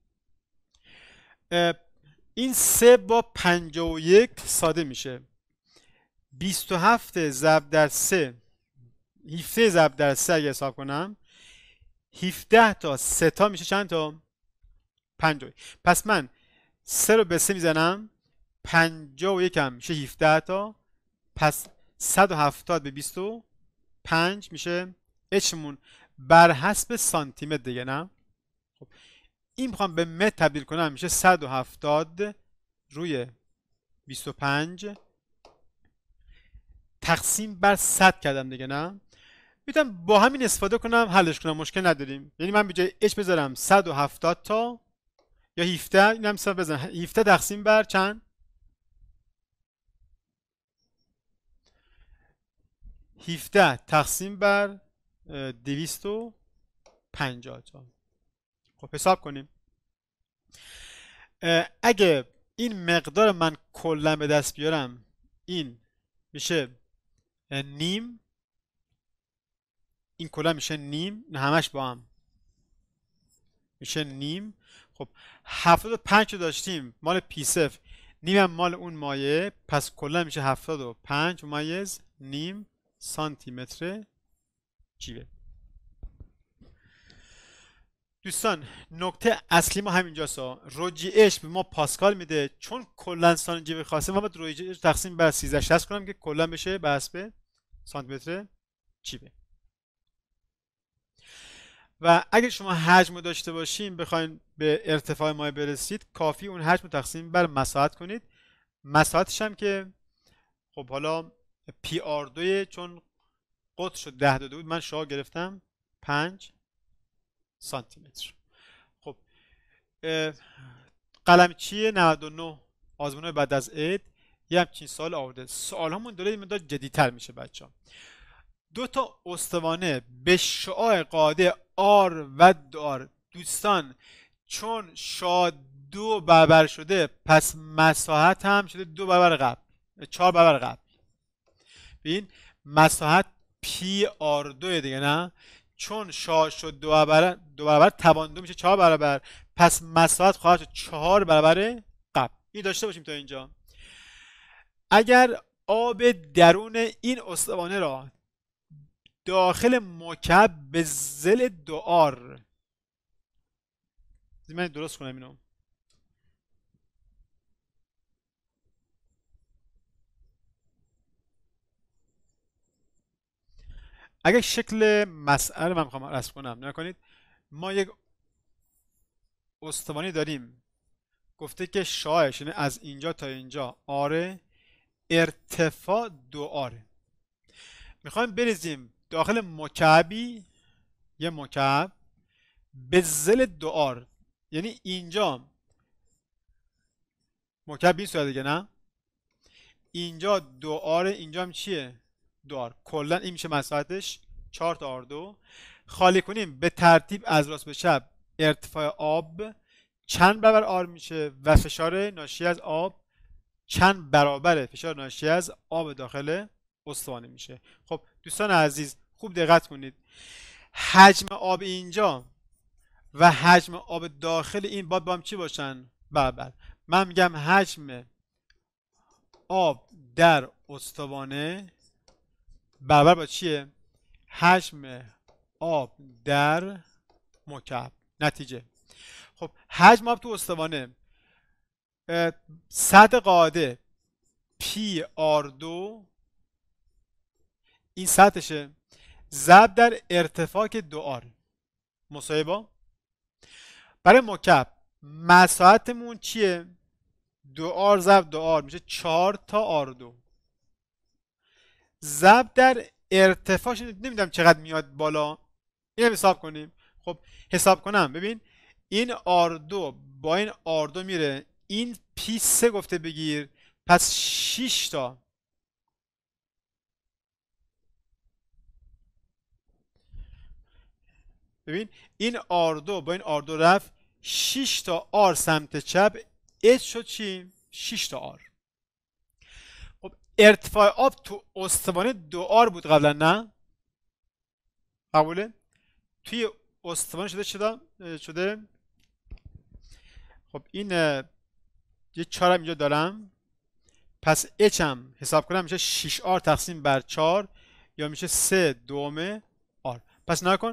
این سه با پنجاه و یک ساده میشه. بیست و هفت ضرب در سه، هفده ضرب در سه اگه حساب کنم، هفده تا سه تا میشه چند تا؟ پنجاه. پس من سه رو به سه میزنم، پنجاه و یک هم میشه هفده تا، پس صد و هفتاد به بیست و پنج میشه اچمون بر حسب سانتی متر دیگه. نه خب این میخوام به متر تبدیل کنم، میشه صد و هفتاد روی بیست و پنج تقسیم بر صد کردم دیگه. نه میتونم با همین استفاده کنم حلش کنم، مشکل نداریم. یعنی من به جای اچ بذارم صد و هفتاد تا یا هفده، این هم مثلا بزنم هفده تقسیم بر چند؟ هفده تقسیم بر دویست و پنجاه تا. خب حساب کنیم. اگه این مقدار من کلا به دست بیارم، این میشه نیم، این کلا میشه نیم، این همش با هم میشه نیم. خب هفتاد و پنج رو داشتیم مال پی صفر، نیم هم مال اون مایه، پس کلا میشه هفتاد و پنج ممیز نیم سانتی متر جیوه. دوستان نکته اصلی ما همینجاست. رو جی اچ به ما پاسکال میده، چون کلا سانتی جیوه خواسته ما باید رو جی اچ تقسیم بر سیزده شصت کنم که کلا بشه به حسب سانتی متر جیوه. و اگر شما حجم رو داشته باشین بخواین به ارتفاع مایع برسید، کافی اون حجم رو تقسیم بر مساحت کنید. مساحتش هم که خب حالا پی آر دو، چون قطرش رو ده داده بود من شعاع گرفتم پنج سانتی متر. خب قلمچی نود و نه آزمون بعد از عید یه همچین سوال آورده. سوال همون داره این مقدار جدی‌تر میشه بچه ها. دو تا استوانه به شعاع قاعده آر و دار. دوستان چون شعاع دو برابر شده پس مساحت هم شده دو برابر قبل، چهار برابر قبل. ببین مساحت پی آر دو دیگه. نه چون شعاع شد دو برابر، دو برابر توان دو میشه چهار برابر، پس مساحت خواهد شد چهار برابر قبل. این داشته باشیم تا اینجا. اگر آب درون این استوانه را داخل مکعب به ظل دو آر، من درست کنم اینو، اگه شکل مسئله من میخوام رسم کنم، نکنید ما یک استوانی داریم گفته که شاهش، یعنی از اینجا تا اینجا آره، ارتفاع دو آره. میخوایم بریزیم داخل مکعبی، یه مکعب به ظل دو آر، یعنی اینجا مکعب این صورت دیگه، نه اینجا دو آر، اینجا هم چیه؟ دو آر. کلا این میشه مساحتش چهار تا آر دو. خالی کنیم به ترتیب از راست به چپ ارتفاع آب چند برابر آر میشه و فشار ناشی از آب چند برابر فشار ناشی از آب داخل استوانه میشه. خب دوستان عزیز خوب دقت کنید، حجم آب اینجا و حجم آب داخل این باید با هم چی باشن؟ برابر. من میگم حجم آب در استوانه برابر با چیه؟ حجم آب در مکعب. نتیجه خب حجم آب تو استوانه سطح قاعده پی آر دو، این سطحشه، ضرب در ارتفاع که دو آر مساوی با، برای مکعب مساحتمون چیه؟ دو آر ضرب دو آر میشه چهار تا آر دو، ضرب در ارتفاعش نمیدونم چقدر میاد بالا، این هم حساب کنیم. خب حساب کنم، ببین این آر دو با این آر دو میره، این پی سه گفته بگیر، پس شش تا ببین این آر دو با این آر دو رفت، شش تا آر سمت چپ، اچ شد چی؟ شش تا آر. خب ارتفاع آب تو استوانه دو آر بود قبلا، نه؟ قبوله؟ توی استوانه شده شده شده خب این یه چهار هم اینجا دارم، پس اچ هم حساب کنم میشه شش آر تقسیم بر چهار، یا میشه سه دوم آر. پس نکن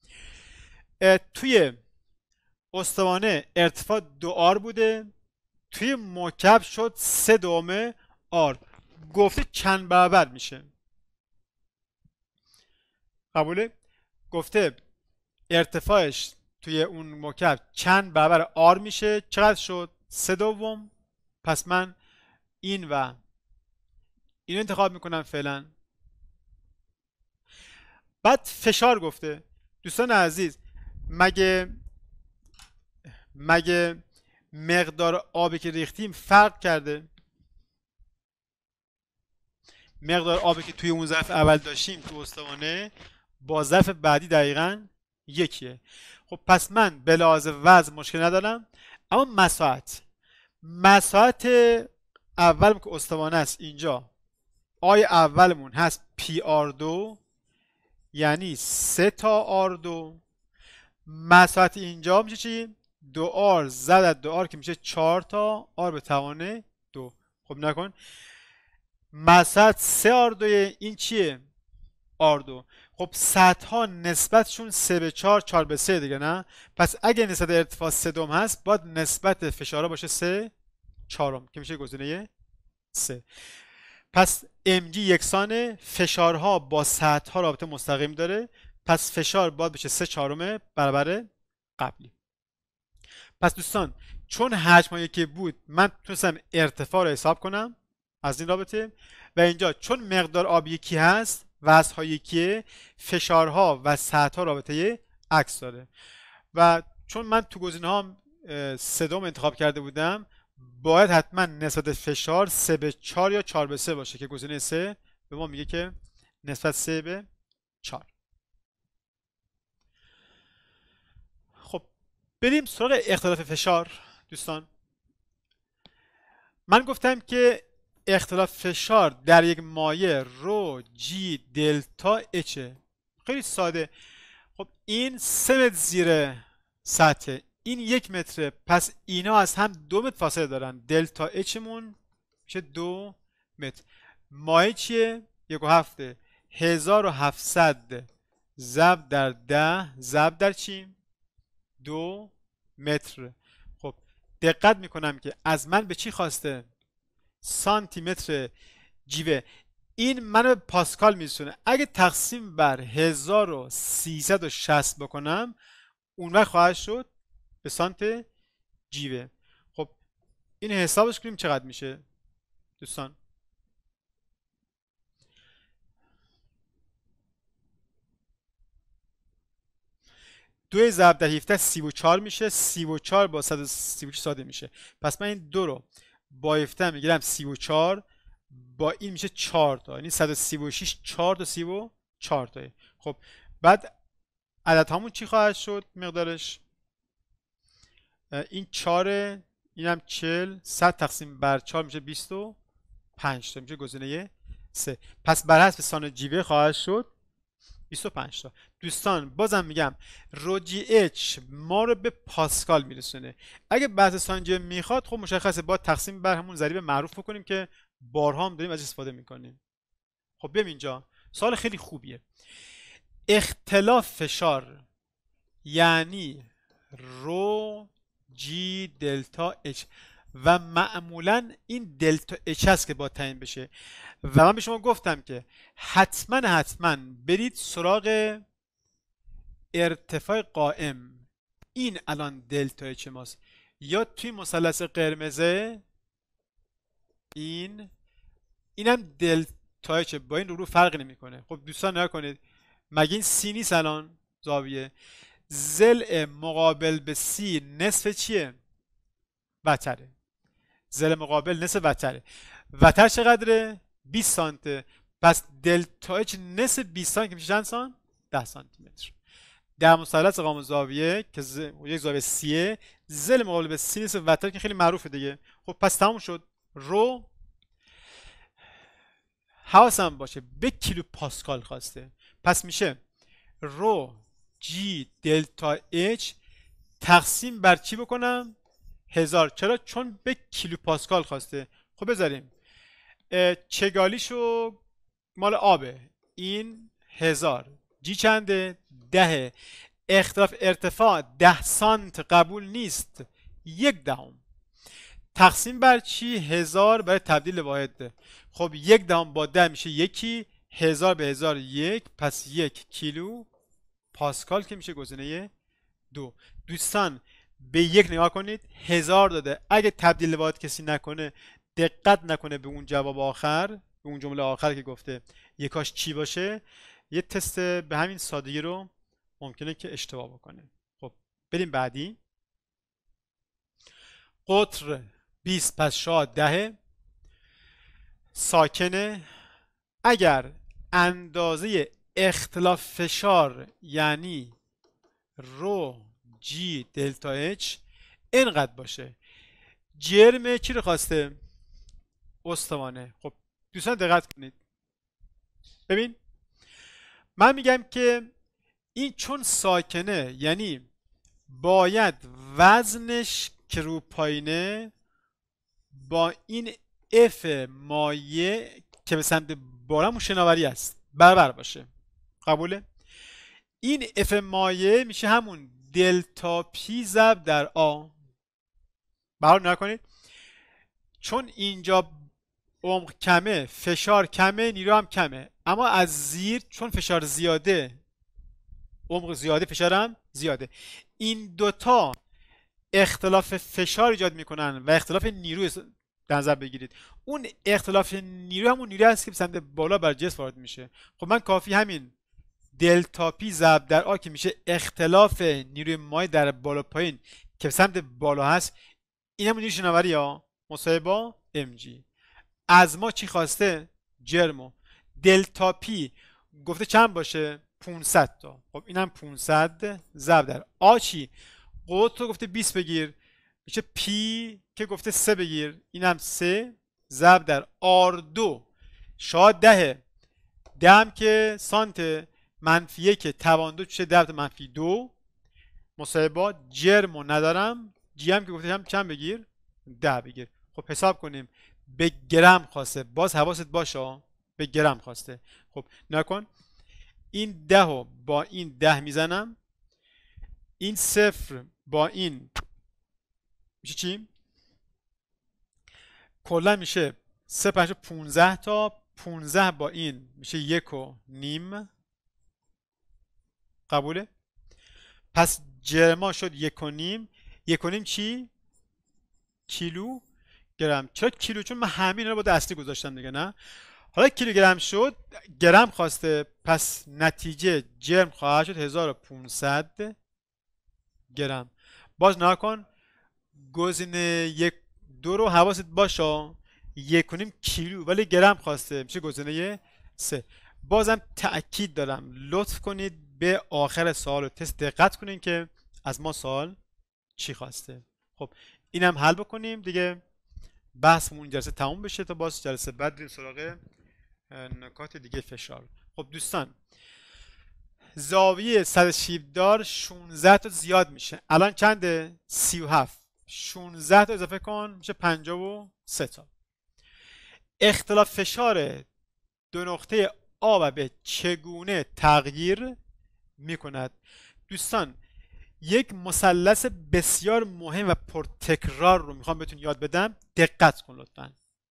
توی استوانه ارتفاع دو آر بوده، توی مکعب شد سه دوم آر. گفته چند برابر میشه؟ قبوله؟ گفته ارتفاعش توی اون مکعب چند برابر آر میشه، چقدر شد؟ سه دوم. پس من این و این انتخاب میکنم فعلا. بعد فشار گفته. دوستان عزیز مگه مگه مقدار آبی که ریختیم فرق کرده؟ مقدار آبی که توی اون ظرف اول داشتیم تو استوانه با ظرف بعدی دقیقاً یکیه. خب پس من به لحاظ وزن مشکل ندارم، اما مساحت مساحت اولمون که استوانه است اینجا، آی اولمون هست پی آر دو، یعنی سه تا آر دو، مساحت اینجا میشه چی؟ دو آر زد دو آر که میشه چهار تا آر به توان دو. خب نکن مساحت سه آر دو، این چیه؟ آر دو. خب سطح ها نسبتشون سه به چهار، چهار به سه دیگه، نه؟ پس اگه نسبت ارتفاع سه دوم هست باید نسبت فشارها باشه سه چهارم که میشه گزینه سه. پس ام جی یکسان فشارها با سطح ها رابطه مستقیم داره، پس فشار باید بشه سه چهارم برابر قبلی. پس دوستان چون حجم یکی بود من تونستم ارتفاع رو حساب کنم از این رابطه، و اینجا چون مقدار آب یکی هست وزن‌ها یکیه، فشارها و سطح‌ها رابطه عکس داره. و چون من تو گزینه‌هام سه دوم انتخاب کرده بودم، باید حتما نسبت فشار سه به چهار یا چهار به سه باشه که گزینه سه به ما میگه که نسبت سه به چهار. خب بریم سراغ اختلاف فشار. دوستان من گفتم که اختلاف فشار در یک مایع رو جی دلتا اچه. خیلی ساده. خب این سه متر زیر سطح، این یک متره، پس اینا از هم دو متر فاصله دارن، دلتا اچمون میشه دو متر. مایع چیه؟ یک و هفته، هزار و هفتصد ضرب در ده ضرب در چی؟ دو متر. خب دقت میکنم که از من به چی خواسته؟ سانتی متر جیوه. این منو به پاسکال میرسونه. اگه تقسیم بر هزار و سیصد و شصت بکنم اون وقت خواهد شد به سانت جیوه. خب این حسابش کنیم چقدر میشه دوستان؟ دو ضرب در هفده سی و چهار میشه. سی و چهار با صد و سی و چهار ساده میشه. پس من این دو رو با هفده میگیرم سی و چهار، با این میشه چهار تا، یعنی صد و سی و شش چهار تا سی و چهار تایی. خب بعد عدد همون چی خواهد شد مقدارش؟ این چهار، اینم چهل، صد تقسیم بر چهار میشه بیست و پنج تا، میشه گزینه سه. پس بر حسب سان جیوه خواهد شد بیست و پنج تا. دوستان بازم میگم رو جی اچ ما رو به پاسکال میرسونه. اگه بحث سان جیوه میخواد خب مشخصه با تقسیم بر همون ضریب معروف بکنیم که بارها هم داریم از استفاده میکنیم. خب ببین اینجا سوال خیلی خوبیه. اختلاف فشار یعنی رو جی دلتا اچ و معمولا این دلتا اچ هست که با تعیین بشه و من به شما گفتم که حتما حتما برید سراغ ارتفاع قائم. این الان دلتا اچ ماست، یا توی مثلث قرمزه این اینم دلتا اچ، با این رو رو فرق نمیکنه. خب دوستان نگاه کنید، مگه این سی نیست الان زاویه؟ ضلع مقابل به سی نصف چیه؟ وتره. ضلع مقابل نصف وتره. وتر چقدره؟ بیست سانته. پس دلتا اچ نصف بیست سانت که میشه چند سانت؟ ده سانتی متر. در مثلث قائم زاویه که ز... یک زاویه سیه، ضلع مقابل به سی نصف وتر که خیلی معروفه دیگه. خب پس تموم شد. رو حواسم باشه به کیلو پاسکال خواسته، پس میشه رو جی دلتا اچ تقسیم بر چی بکنم؟ هزار. چرا؟ چون به کیلو پاسکال خواسته. خب بذاریم چگالیشو مال آبه، این هزار. جی چنده؟ ده. اختلاف ارتفاع ده سانت قبول نیست، یک دهم. تقسیم بر چی؟ هزار برای تبدیل واحد. خب یک دهم با ده میشه یکی، هزار به هزار یک، پس یک کیلو پاسکال که میشه گزینه دو. دوستان به یک نگاه کنید، هزار داده. اگه تبدیل واحد کسی نکنه، دقت نکنه به اون جواب آخر، به اون جمله آخر که گفته یکاش چی باشه، یه تست به همین سادگی رو ممکنه که اشتباه بکنه. خب بریم بعدی. قطر بیست پس شاد ده ساکنه. اگر اندازه اختلاف فشار یعنی رو جی دلتا اچ اینقدر باشه، جرم چی رو خواسته؟ استوانه. خب دوستان دقت کنید، ببین من میگم که این چون ساکنه یعنی باید وزنش که رو پایینه با این اف مایه که به سمت بالا شناوری است برابر باشه. قبوله؟ این اف مایه میشه همون دلتا پی ضرب در آ. برابر نکنید، چون اینجا عمق کمه، فشار کمه، نیرو هم کمه، اما از زیر چون فشار زیاده، عمق زیاده، فشارم زیاده، این دوتا اختلاف فشار ایجاد میکنن و اختلاف نیرو در نظر بگیرید. اون اختلاف نیرو همون نیرو هست که به سمت بالا بر جسم وارد میشه. خب من کافی همین دلتا پی ضرب در آ که میشه اختلاف نیروی مایع در بالا پایین که به سمت بالا هست، این همون نیروی شناوری ها مساوی با ام جی. از ما چی خواسته؟ جرمو. دلتا پی گفته چند باشه؟ پانصد تا. خب اینم پانصد ضرب در آ چی؟ قطر رو گفته بیست بگیر، میشه پی که گفته سه بگیر، اینم سه ضرب در آر دو شاید ده. ده هم که سانت، منفی یک توان دو چه ده منفی دو مساوی با جرمو ندارم، جی هم که گفته هم چند بگیر؟ ده بگیر. خب حساب کنیم، به گرم خواسته، باز حواست باشه به گرم خواسته. خب نکن، این ده رو با این ده میزنم، این صفر با این میشه چی؟ کلا میشه سه پنج پونزده تا، پونزده با این میشه یک و نیم. قبوله؟ پس جرما شد یک و نیم. یک و نیم چی؟ کیلو. گرم. چرا کیلو؟ چون من همین رو با دستی گذاشتم دیگه. نه حالا کیلوگرم شد، گرم خواسته، پس نتیجه جرم خواهد شد هزار و پانصد گرم. باز نها کن، گزینه یک دو رو حواست باشه، یک و نیم کیلو ولی گرم خواسته، میشه گزینه سه. بازم تأکید دارم لطف کنید به آخر سوال و تست دقت کنین که از ما سوال چی خواسته. خب اینم حل بکنیم دیگه، بحثمون جلسه تموم بشه تا باز جلسه بعد بریم سراغ نکات دیگه فشار. خب دوستان، زاویه صد شیبدار شانزده تا زیاد میشه. الان چنده؟ سی و هفت. شانزده تا اضافه کن میشه پنجاه و سه تا. اختلاف فشار دو نقطه A و B چگونه تغییر میکند؟ دوستان، یک مثلث بسیار مهم و پرتکرار رو میخوام بهتون یاد بدم، دقت کن لطفا.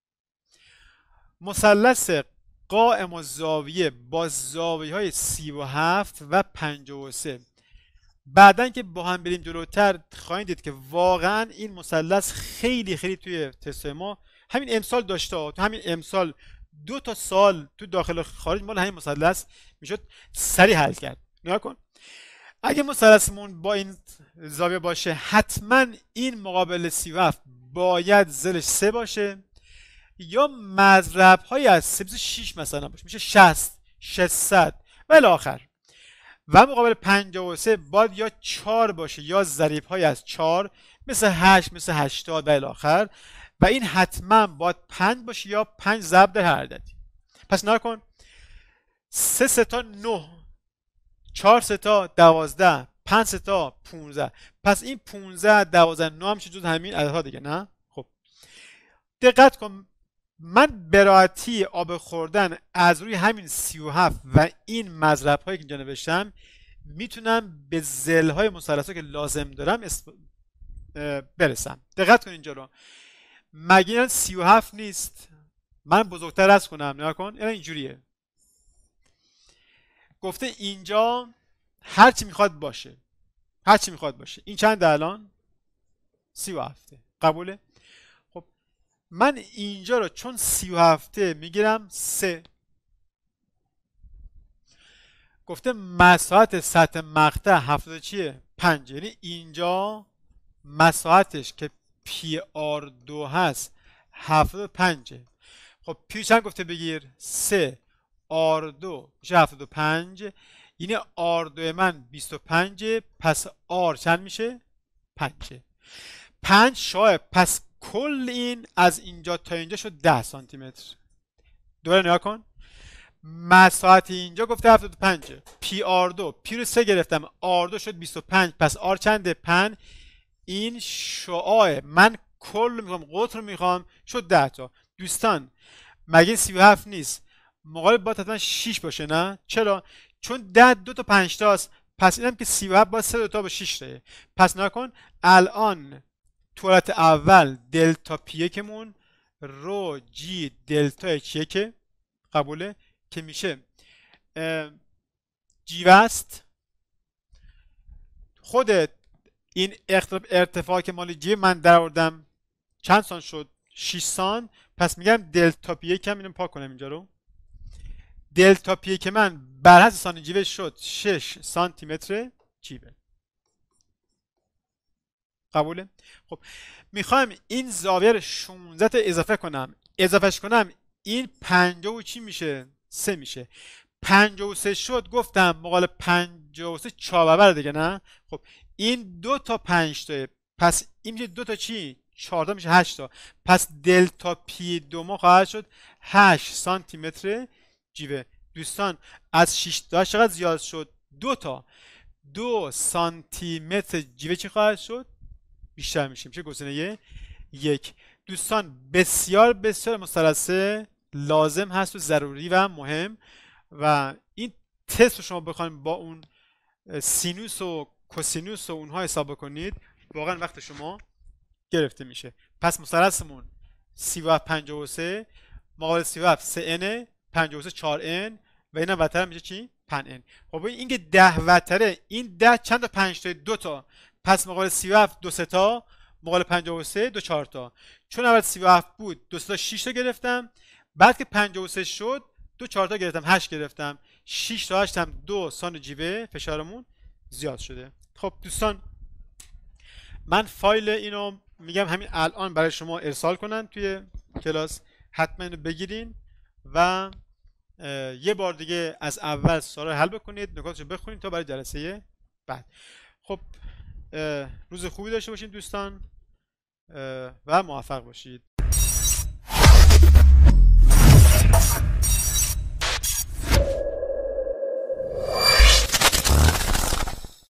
مثلث قائم الزاویه با زاویه های سی و هفت و پنجاه و سه. بعدن که با هم بریم جلوتر خواهید دید که واقعا این مثلث خیلی خیلی توی تست ما همین امسال داشته. تو همین امسال دو تا سال تو داخل و خارج مال همین مثلث میشد سریع حل کرد. نگاه کن، اگه مثلثمون با این زاویه باشه حتما این مقابل سی و هفت باید زلش سه باشه یا مضرب های از سه بیست و شش مثلا باشه، میشه شصت، ششصد و الی آخر. و مقابل پنجاه و سه باید یا چهار باشه یا ضریب های از چهار مثل هشت، مثل هشتاد و الی آخر. و این حتما باید پنج باشه یا پنج ضرب در هر عددی. پس نگاه کن، سه ستا نه، چهار ستا دوازده، پنج ستا پونزده. پس این پونزده، دوازده، نه هم جز همین عددها دیگه. نه خب دقت کن، من براحتی آب خوردن از روی همین سی و هفت و این مضرب هایی که اینجا نوشتم میتونم به ضلع های مثلث که لازم دارم برسم. دقت کن اینجا رو، مگه این سی و هفت نیست؟ من بزرگتر از کنم، نگاه کن، این اینجوریه. گفته اینجا هر چی میخواد باشه، هر چی میخواد باشه. این چند الان؟ سی و هفت. قبوله؟ خب من اینجا رو چون سی و هفت میگیرم سه. گفته مساحت سطح مقطع هفتاد چیه؟ پنج. یعنی اینجا مساحتش که پی آر دو هست هفتاد و پنج. خب پی چند گفته بگیر؟ سه. آر دو میشه هفتاد و پنج. یعنی آر دو من بیست و پنج. پس آر چند میشه؟ پنج. پنج شاه. پس کل این از اینجا تا اینجا شد ده سانتی متر. دوباره نگاه کن، مساحت اینجا گفته هفتاد و پنج. پی آر دو، پی رو سه گرفتم، آر دو شد بیست و پنج. پس آر چنده؟ پنج. این شعاع من کل میخوام، قطر رو میخوام، شد ده تا. دوستان مگه سی و هفت نیست؟ مقابل باید حتما شش باشه. نه چرا؟ چون ده دو تا پنج تاست. پس اینم که سی و هفت باید سه دو تا با شش تایه. پس نکن الان تو حالت اول دلتا پی یکمون رو جی دلتا اچ یک قبوله که میشه جی وست. خودت این ارتفاع که مال جی من در آوردم چند سان شد؟ شش سان. پس میگم دلتا پی یک هم اینو پاک کنم اینجا رو. دلتا پی که من بر حسب سان جیوه شد شش سانتی متر جیوه. قبوله؟ خب میخوایم این زاویه رو شانزده تا اضافه کنم. اضافهش کنم این پنجاه و چی میشه؟ سه میشه. پنجاه و سه شد، گفتم مقابل پنجاه و سه چهار برابر دیگه. نه خب این دو تا پنج تا، پس این میشه دو تا چی؟ چهار تا میشه هشت تا. پس دلتا پی دو ما خواهد شد هشت سانتی متر جیوه. دوستان از شش تا چقدر زیاد شد؟ دو تا. دو سانتی متر جیوه چی خواهد شد؟ بیشتر میشه، میشه گزینه یک. دوستان بسیار بسیار مثلث لازم هست و ضروری و مهم، و این تست رو شما بخواید با اون سینوس و کوسینوس و اونها حساب بکنید واقعا وقت شما گرفته میشه. پس مثلثمون سی و هفت پنجاه و سه مقابل سی و هفت سه ان، پنجاه و سه چهار ان و اینم وتر میشه چی؟ پنج ان. خب این که ده وتره، این ده چند تا؟ پنج تا، دو تا. پس مقابل سی و هفت دو سه تا، مقابل پنجاه و سه دو چهار تا. چون اول سی و هفت بود دو تا شش تا گرفتم، بعد که پنجاه و سه شد دو چهار تا گرفتم، هشت گرفتم. شش تا هشت هم دو سان جیوه، فشارمون زیاد شده. خب دوستان من فایل اینو میگم همین الان برای شما ارسال کنن توی کلاس، حتما اینو بگیرین و یه بار دیگه از اول سوال حل بکنید، نکاتشو بخونید تا برای جلسه بعد. خب روز خوبی داشته باشین دوستان و موفق باشید.